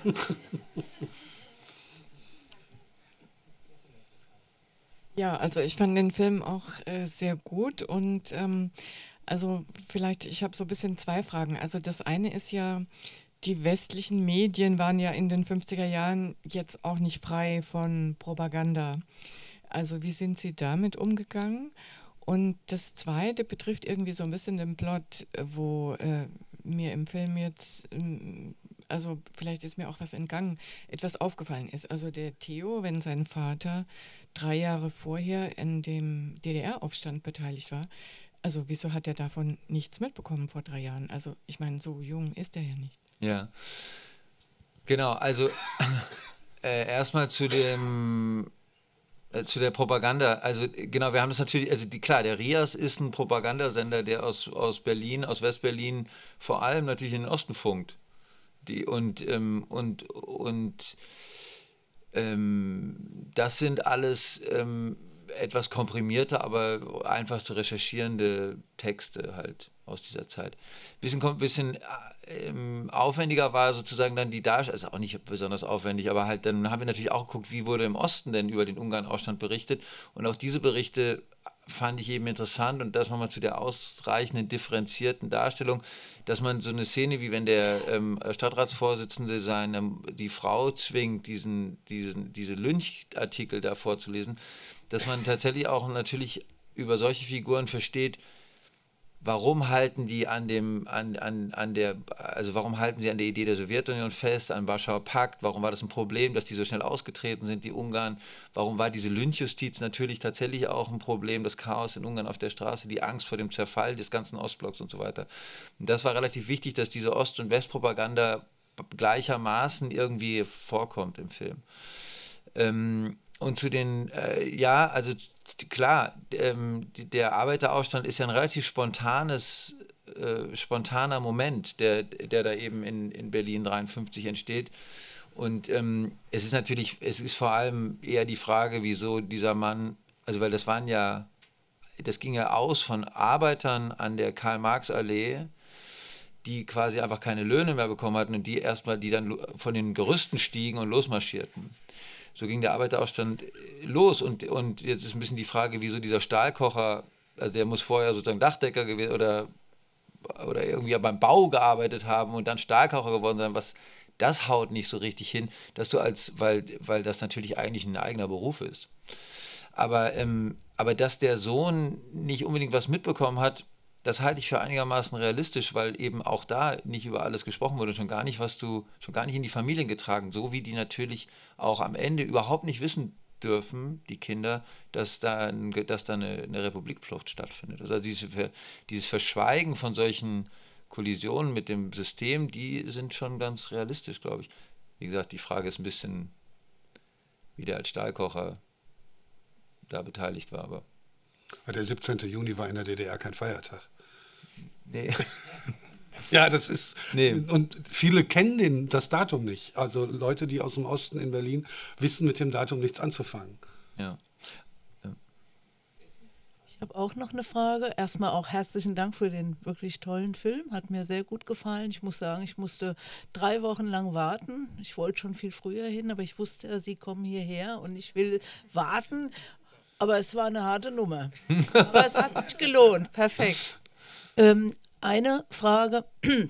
Ja, also ich fand den Film auch sehr gut und also vielleicht, ich habe so ein bisschen zwei Fragen. Also das eine ist ja, die westlichen Medien waren ja in den 50er Jahren jetzt auch nicht frei von Propaganda. Also wie sind Sie damit umgegangen? Und das zweite betrifft irgendwie so ein bisschen den Plot, wo mir im Film jetzt, also vielleicht ist mir auch was entgangen, etwas aufgefallen ist. Also der Theo, wenn sein Vater 3 Jahre vorher in dem DDR-Aufstand beteiligt war, also wieso hat er davon nichts mitbekommen vor 3 Jahren? Also ich meine, so jung ist er ja nicht. Ja, genau, also erstmal zu der Propaganda, also genau, wir haben das natürlich, also klar, der RIAS ist ein Propagandasender, der aus Berlin, aus Westberlin vor allem natürlich in den Osten funkt. Das sind alles etwas komprimierte, aber einfach zu recherchierende Texte halt aus dieser Zeit. Bisschen aufwendiger war sozusagen dann die Darstellung, also auch nicht besonders aufwendig, aber halt dann haben wir natürlich auch geguckt, wie wurde im Osten denn über den Ungarn-Ausstand berichtet und auch diese Berichte fand ich eben interessant und das nochmal zu der ausreichenden differenzierten Darstellung, dass man so eine Szene, wie wenn der Stadtratsvorsitzende die Frau zwingt, diese Lynchartikel da vorzulesen, dass man tatsächlich auch natürlich über solche Figuren versteht, warum halten die warum halten sie an der Idee der Sowjetunion fest, am Warschauer Pakt, warum war das ein Problem, dass die so schnell ausgetreten sind, die Ungarn, warum war diese Lynchjustiz natürlich tatsächlich auch ein Problem, das Chaos in Ungarn auf der Straße, die Angst vor dem Zerfall des ganzen Ostblocks und so weiter. Und das war relativ wichtig, dass diese Ost- und Westpropaganda gleichermaßen irgendwie vorkommt im Film. Und zu den, also klar, der Arbeiteraufstand ist ja ein relativ spontaner Moment, der da eben in Berlin 53 entsteht. Und es ist vor allem eher die Frage, wieso dieser Mann, also weil das ging ja aus von Arbeitern an der Karl-Marx-Allee, die quasi einfach keine Löhne mehr bekommen hatten und die dann von den Gerüsten stiegen und losmarschierten. so ging der Arbeiteraufstand los. Und jetzt ist ein bisschen die Frage, wieso dieser Stahlkocher, also der muss vorher sozusagen Dachdecker gewesen oder irgendwie beim Bau gearbeitet haben und dann Stahlkocher geworden sein, das haut nicht so richtig hin, dass du weil das natürlich eigentlich ein eigener Beruf ist. Aber dass der Sohn nicht unbedingt was mitbekommen hat, das halte ich für einigermaßen realistisch, weil eben auch da nicht über alles gesprochen wurde, schon gar nicht in die Familien getragen, so wie die natürlich auch am Ende überhaupt nicht wissen dürfen, die Kinder, dass da eine Republikflucht stattfindet. Also dieses Verschweigen von solchen Kollisionen mit dem System, die sind schon ganz realistisch, glaube ich. Wie gesagt, die Frage ist ein bisschen, wie der als Stahlkocher da beteiligt war. Aber der 17. Juni war in der DDR kein Feiertag. nee. Ja, das ist. Nee. Und viele kennen das Datum nicht. Also Leute, die aus dem Osten in Berlin wissen mit dem Datum nichts anzufangen. Ja. Ich habe auch noch eine Frage. Erstmal auch herzlichen Dank für den wirklich tollen Film. Hat mir sehr gut gefallen. Ich muss sagen, ich musste 3 Wochen lang warten. Ich wollte schon viel früher hin, aber ich wusste ja, Sie kommen hierher und ich will warten. Aber es war eine harte Nummer. Aber es hat sich gelohnt. Perfekt. Eine Frage.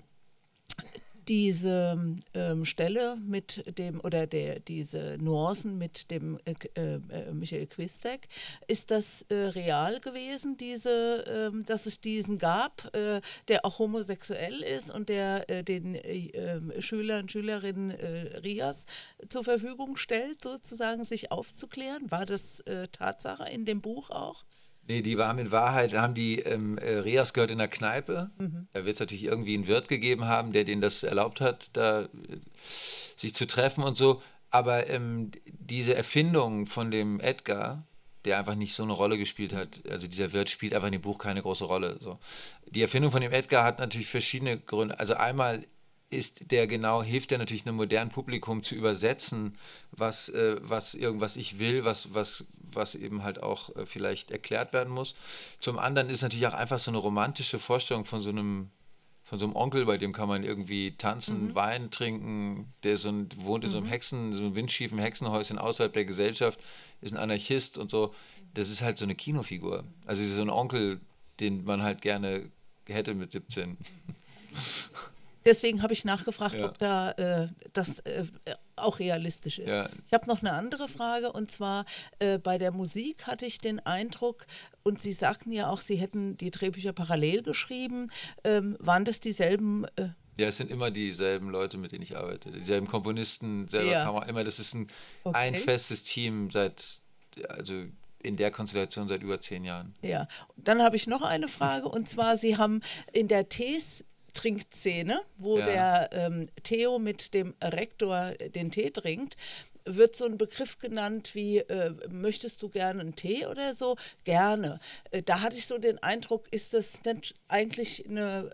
Diese Stelle mit dem, oder diese Nuancen mit dem Michael Quistek, ist das real gewesen, dass es diesen gab, der auch homosexuell ist und der den Schülern und Schülerinnen Rias zur Verfügung stellt, sozusagen sich aufzuklären? War das Tatsache in dem Buch auch? Nee, die waren in Wahrheit, haben die Rias gehört in der Kneipe. Da wird es natürlich irgendwie einen Wirt gegeben haben, der denen das erlaubt hat, da sich zu treffen und so. Aber diese Erfindung von dem Edgar, der einfach nicht so eine Rolle gespielt hat, also dieser Wirt spielt einfach in dem Buch keine große Rolle. So. Die Erfindung von dem Edgar hat natürlich verschiedene Gründe. Also einmal hilft der natürlich einem modernen Publikum zu übersetzen, was ich will, was eben halt auch vielleicht erklärt werden muss. Zum anderen ist natürlich auch einfach so eine romantische Vorstellung von so einem Onkel, bei dem kann man irgendwie tanzen, Wein trinken, der wohnt in so einem windschiefen Hexenhäuschen außerhalb der Gesellschaft, ist ein Anarchist und so. Das ist halt so eine Kinofigur. Also es ist so ein Onkel, den man halt gerne hätte mit 17. Deswegen habe ich nachgefragt, Ja. ob da das auch realistisch ist. Ja. Ich habe noch eine andere Frage, und zwar bei der Musik hatte ich den Eindruck, und Sie sagten ja auch, Sie hätten die Drehbücher parallel geschrieben, waren das dieselben? Ja, es sind immer dieselben Leute, mit denen ich arbeite, dieselben Komponisten, selber Ja. Kamera, immer, das ist ein Okay. festes Team also in der Konstellation seit über 10 Jahren. Ja, dann habe ich noch eine Frage, und zwar, Sie haben in der Trinkszene, wo Ja. der Theo mit dem Rektor den Tee trinkt, wird so ein Begriff genannt wie, möchtest du gerne einen Tee oder so? Gerne. Da hatte ich so den Eindruck, ist das nicht eigentlich eine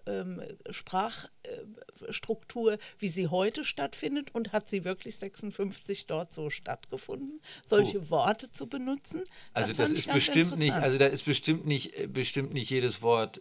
Sprachstruktur, wie sie heute stattfindet, und hat sie wirklich 56 dort so stattgefunden, solche Worte zu benutzen? Also fand das ich ist ganz bestimmt nicht, interessant. also da ist bestimmt nicht jedes Wort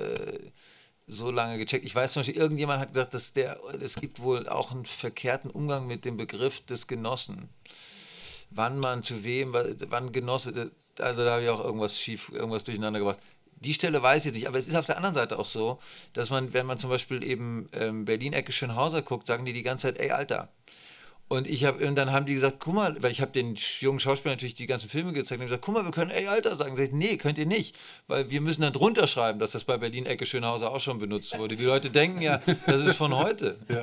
so lange gecheckt. Ich weiß zum Beispiel, irgendjemand hat gesagt, es gibt wohl auch einen verkehrten Umgang mit dem Begriff des Genossen. Wann man zu wem, wann Genosse, also da habe ich auch irgendwas durcheinander gebracht. Die Stelle weiß ich jetzt nicht, aber es ist auf der anderen Seite auch so, dass wenn man zum Beispiel eben Berlin-Ecke Schönhauser guckt, sagen die ganze Zeit, ey, Alter. Und dann haben die gesagt, guck mal, weil ich habe den jungen Schauspielern natürlich die ganzen Filme gezeigt und gesagt, guck mal, wir können ey, Alter sagen. Sag ich, nee, könnt ihr nicht, weil wir müssen dann drunter schreiben, dass das bei Berlin-Ecke Schönhauser auch schon benutzt wurde. Die Leute denken ja, das ist von heute. Ja.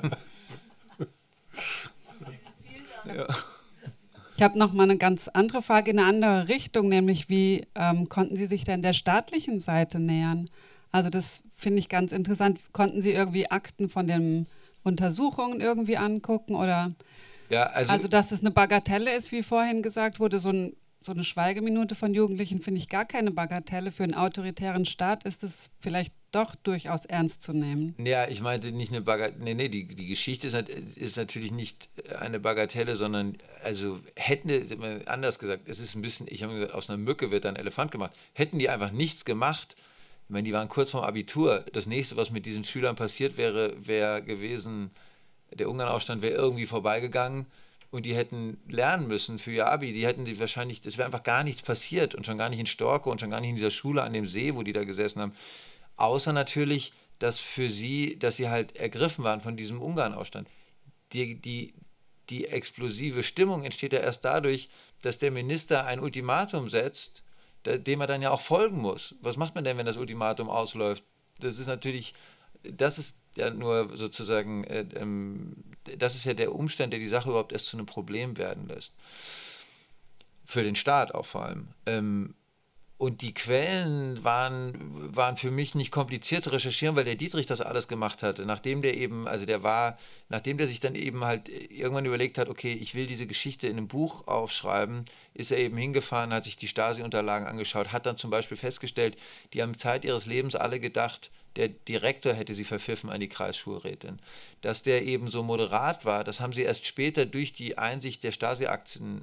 Ja. Ich habe noch mal eine ganz andere Frage in eine andere Richtung, nämlich wie konnten Sie sich denn der staatlichen Seite nähern? Also das finde ich ganz interessant. Konnten Sie irgendwie Akten von den Untersuchungen irgendwie angucken oder? Ja, Also dass es eine Bagatelle ist, wie vorhin gesagt wurde, so eine Schweigeminute von Jugendlichen finde ich gar keine Bagatelle. Für einen autoritären Staat ist es vielleicht doch durchaus ernst zu nehmen. Ja, ich meinte nicht eine Bagatelle, nee, die Geschichte ist natürlich nicht eine Bagatelle, sondern, also anders gesagt, es ist ein bisschen, ich habe gesagt, aus einer Mücke wird ein Elefant gemacht. Hätten die einfach nichts gemacht, ich meine, die waren kurz vorm Abitur, das nächste, was mit diesen Schülern passiert wäre gewesen, der Ungarnaufstand wäre irgendwie vorbeigegangen, und die hätten lernen müssen für ihr Abi, es wäre einfach gar nichts passiert und schon gar nicht in Storkow und schon gar nicht in dieser Schule an dem See, wo die da gesessen haben. Außer natürlich, dass sie halt ergriffen waren von diesem Ungarn-Aufstand. Die explosive Stimmung entsteht ja erst dadurch, dass der Minister ein Ultimatum setzt, dem er dann ja auch folgen muss. Was macht man denn, wenn das Ultimatum ausläuft? Das ist ja nur sozusagen, das ist ja der Umstand, der die Sache überhaupt erst zu einem Problem werden lässt. Für den Staat auch vor allem. Und die Quellen waren für mich nicht kompliziert zu recherchieren, weil der Dietrich das alles gemacht hatte. Nachdem der sich dann eben halt irgendwann überlegt hat, okay, ich will diese Geschichte in einem Buch aufschreiben, ist er eben hingefahren, hat sich die Stasi-Unterlagen angeschaut, hat dann zum Beispiel festgestellt, die haben Zeit ihres Lebens alle gedacht, der Direktor hätte sie verpfiffen an die Kreisschulrätin. Dass der eben so moderat war, das haben sie erst später durch die Einsicht der Stasi-Akten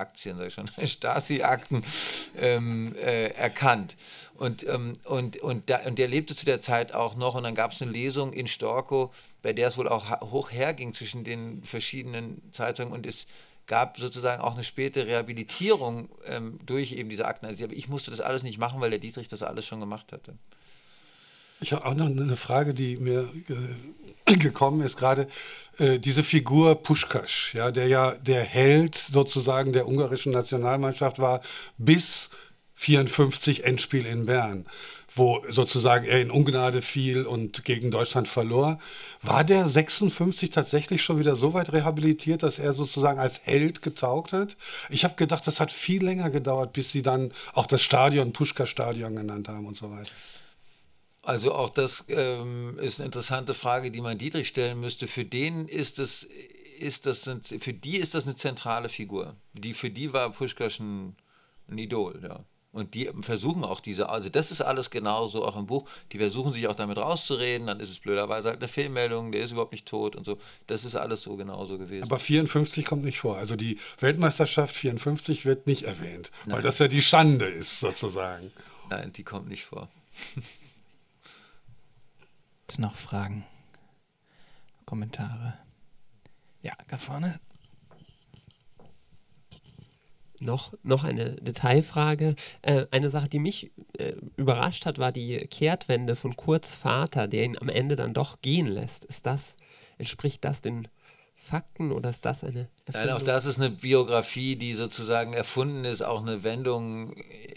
erkannt. Und der lebte zu der Zeit auch noch und dann gab es eine Lesung in Storkow, bei der es wohl auch hoch herging zwischen den verschiedenen Zeitungen und es gab sozusagen auch eine späte Rehabilitierung durch eben diese Akten. Also, aber ich musste das alles nicht machen, weil der Dietrich das alles schon gemacht hatte. Ich habe auch noch eine Frage, die mir gekommen ist gerade. Diese Figur Puschkasch, ja, der Held sozusagen der ungarischen Nationalmannschaft war bis 1954 Endspiel in Bern, wo sozusagen er in Ungnade fiel und gegen Deutschland verlor. War der 1956 tatsächlich schon wieder so weit rehabilitiert, dass er sozusagen als Held getaugt hat? Ich habe gedacht, das hat viel länger gedauert, bis sie dann auch das Stadion Puschkasch-Stadion genannt haben und so weiter. Also auch das ist eine interessante Frage, die man Dietrich stellen müsste. Für die ist das eine zentrale Figur. Für die war Puschkasch ein Idol, ja. Und die versuchen auch also das ist alles genauso auch im Buch, die versuchen sich auch damit rauszureden, dann ist es blöderweise halt eine Filmmeldung, der ist überhaupt nicht tot und so. Das ist alles so genauso gewesen. Aber 54 kommt nicht vor. Also die Weltmeisterschaft 54 wird nicht erwähnt, Nein. Weil das ja die Schande ist sozusagen. Nein, die kommt nicht vor. Jetzt noch Fragen, Kommentare. Ja, da vorne. Noch eine Detailfrage. Eine Sache, die mich überrascht hat, war die Kehrtwende von Kurts Vater, der ihn am Ende dann doch gehen lässt. Entspricht das den Fakten oder ist das eine Erfindung? Nein, auch das ist eine Biografie, die sozusagen erfunden ist, auch eine Wendung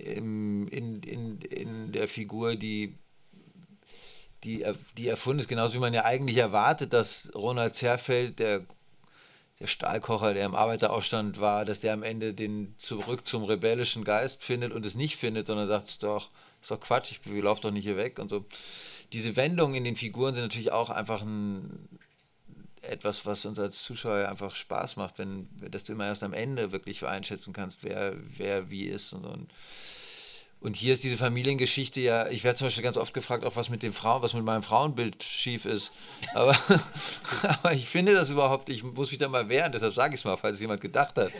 in der Figur, die erfunden ist, genauso wie man ja eigentlich erwartet, dass Ronald Zerfeld, der Stahlkocher, der im Arbeiteraufstand war, dass der am Ende den zurück zum rebellischen Geist findet und es nicht findet, sondern sagt, ist doch Quatsch, wir laufen doch nicht hier weg und so. Diese Wendungen in den Figuren sind natürlich auch einfach etwas, was uns als Zuschauer einfach Spaß macht, dass du immer erst am Ende wirklich einschätzen kannst, wer wie ist und so. Und hier ist diese Familiengeschichte ja, ich werde zum Beispiel ganz oft gefragt, auch was mit meinem Frauenbild schief ist. Aber ich finde das überhaupt, ich muss mich da mal wehren, deshalb sage ich es mal, falls es jemand gedacht hat.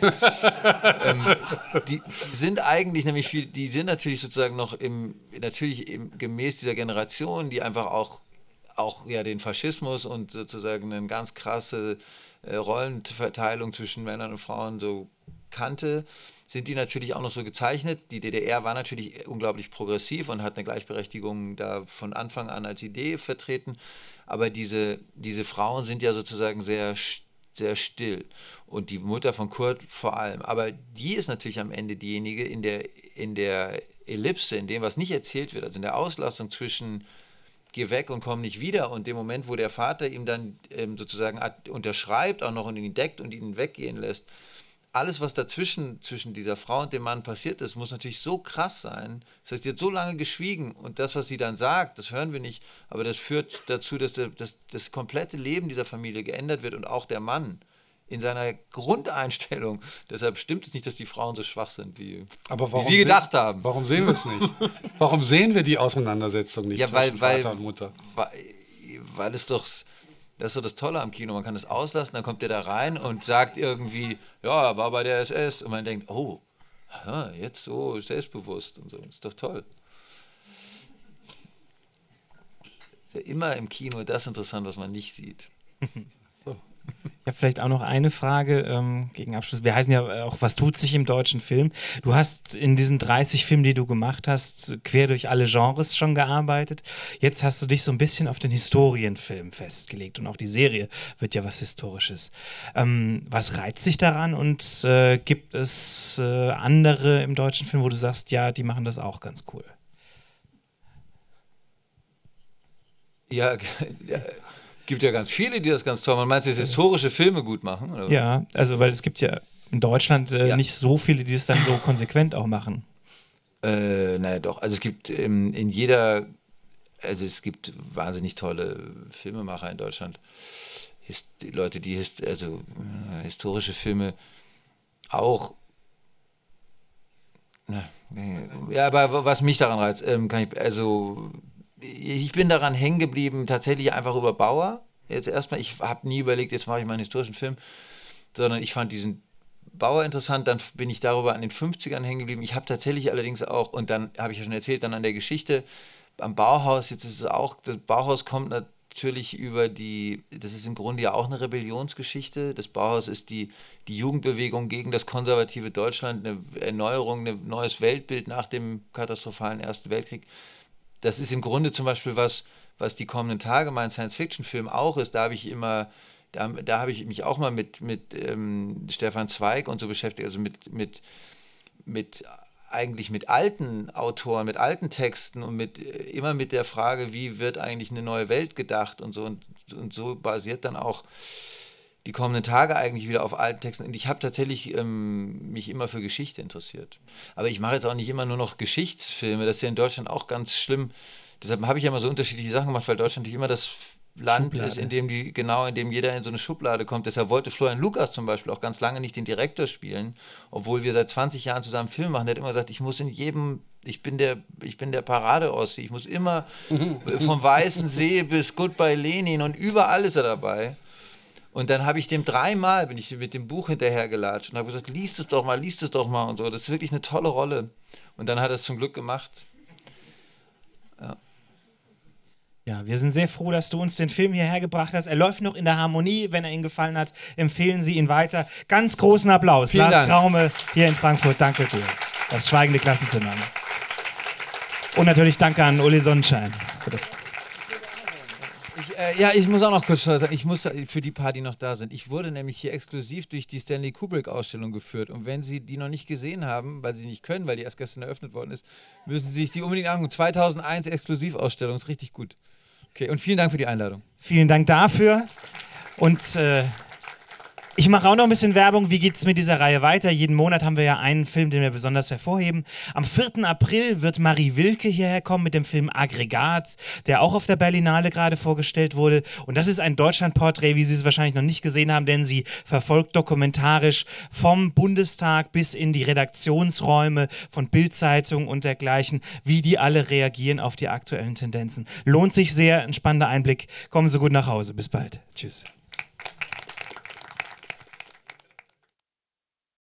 Die sind eigentlich die sind natürlich sozusagen noch gemäß dieser Generation, die einfach auch ja den Faschismus und sozusagen eine ganz krasse Rollenverteilung zwischen Männern und Frauen so kannte, sind die natürlich auch noch so gezeichnet. Die DDR war natürlich unglaublich progressiv und hat eine Gleichberechtigung da von Anfang an als Idee vertreten. Aber diese Frauen sind ja sozusagen sehr, sehr still. Und die Mutter von Kurt vor allem. Aber die ist natürlich am Ende diejenige in der Ellipse, in dem, was nicht erzählt wird, also in der Auslastung zwischen geh weg und komm nicht wieder und dem Moment, wo der Vater ihm dann sozusagen unterschreibt auch noch und ihn deckt und ihn weggehen lässt. Alles, was zwischen dieser Frau und dem Mann passiert ist, muss natürlich so krass sein. Das heißt, sie hat so lange geschwiegen und das, was sie dann sagt, das hören wir nicht, aber das führt dazu, dass das komplette Leben dieser Familie geändert wird und auch der Mann in seiner Grundeinstellung. Deshalb stimmt es nicht, dass die Frauen so schwach sind, wie sie gedacht haben. Warum sehen wir es nicht? Warum sehen wir die Auseinandersetzung nicht zwischen Vater und Mutter? Weil es doch... Das ist so das Tolle am Kino, man kann das auslassen, dann kommt der da rein und sagt irgendwie, ja, war bei der SS. Und man denkt, oh, ja, jetzt so selbstbewusst und so. Das ist doch toll. Ist ja immer im Kino das interessant, was man nicht sieht. So. habe vielleicht auch noch eine Frage gegen Abschluss. Wir heißen ja auch, was tut sich im deutschen Film? Du hast in diesen 30 Filmen, die du gemacht hast, quer durch alle Genres schon gearbeitet. Jetzt hast du dich so ein bisschen auf den Historienfilm festgelegt und auch die Serie wird ja was Historisches. Was reizt dich daran und gibt es andere im deutschen Film, wo du sagst, ja, die machen das auch ganz cool? Ja, gibt ja ganz viele, die das ganz toll machen. Meinst du, dass historische Filme gut machen? Oder? Ja, also weil es gibt ja in Deutschland nicht so viele, die es dann so konsequent auch machen. Naja, doch. Also es gibt es gibt wahnsinnig tolle Filmemacher in Deutschland. Leute, die historische Filme auch. Ja, aber was mich daran reizt, ich bin daran hängen geblieben, tatsächlich einfach über Bauer. Jetzt erstmal, ich habe nie überlegt, jetzt mache ich mal einen historischen Film, sondern ich fand diesen Bauer interessant, dann bin ich darüber an den 50ern hängen geblieben. Ich habe tatsächlich allerdings auch, und dann habe ich ja schon erzählt, dann an der Geschichte am Bauhaus, jetzt ist es auch, das Bauhaus kommt natürlich das ist im Grunde ja auch eine Rebellionsgeschichte. Das Bauhaus ist die Jugendbewegung gegen das konservative Deutschland, eine Erneuerung, ein neues Weltbild nach dem katastrophalen Ersten Weltkrieg. Das ist im Grunde zum Beispiel was die kommenden Tage mein Science-Fiction-Film auch ist. Da habe ich mich auch mal mit Stefan Zweig und so beschäftigt, also eigentlich mit alten Autoren, mit alten Texten und immer mit der Frage, wie wird eigentlich eine neue Welt gedacht und so. Und so basiert dann auch die kommenden Tage eigentlich wieder auf alten Texten. Und ich habe tatsächlich mich immer für Geschichte interessiert. Aber ich mache jetzt auch nicht immer nur noch Geschichtsfilme. Das ist ja in Deutschland auch ganz schlimm. Deshalb habe ich ja immer so unterschiedliche Sachen gemacht, weil Deutschland nicht immer das Land ist, in dem jeder in so eine Schublade kommt. Deshalb wollte Florian Lucas zum Beispiel auch ganz lange nicht den Direktor spielen, obwohl wir seit 20 Jahren zusammen Filme machen. Der hat immer gesagt, ich bin der Parade-Ossi. Ich muss immer vom Weißen See bis Goodbye Lenin und überall ist er dabei. Und dann habe ich dem bin ich mit dem Buch hinterhergelatscht und habe gesagt, liest es doch mal und so. Das ist wirklich eine tolle Rolle. Und dann hat er es zum Glück gemacht. Ja. Ja, wir sind sehr froh, dass du uns den Film hierher gebracht hast. Er läuft noch in der Harmonie. Wenn er Ihnen gefallen hat, empfehlen Sie ihn weiter. Ganz großen Applaus. Vielen Lars Dank. Kraume hier in Frankfurt. Danke dir. Das schweigende Klassenzimmer. Und natürlich danke an Uli Sonnenschein für das. Ich muss auch noch kurz sagen, ich muss für die paar, die noch da sind. Ich wurde nämlich hier exklusiv durch die Stanley Kubrick-Ausstellung geführt. Und wenn Sie die noch nicht gesehen haben, weil Sie nicht können, weil die erst gestern eröffnet worden ist, müssen Sie sich die unbedingt angucken. 2001 Exklusivausstellung, ist richtig gut. Okay, und vielen Dank für die Einladung. Vielen Dank dafür. Und ich mache auch noch ein bisschen Werbung. Wie geht es mit dieser Reihe weiter? Jeden Monat haben wir ja einen Film, den wir besonders hervorheben. Am 4. April wird Marie Wilke hierher kommen mit dem Film Aggregat, der auch auf der Berlinale gerade vorgestellt wurde. Und das ist ein Deutschlandporträt, wie Sie es wahrscheinlich noch nicht gesehen haben, denn sie verfolgt dokumentarisch vom Bundestag bis in die Redaktionsräume von Bild-Zeitung und dergleichen, wie die alle reagieren auf die aktuellen Tendenzen. Lohnt sich sehr, ein spannender Einblick. Kommen Sie gut nach Hause. Bis bald. Tschüss.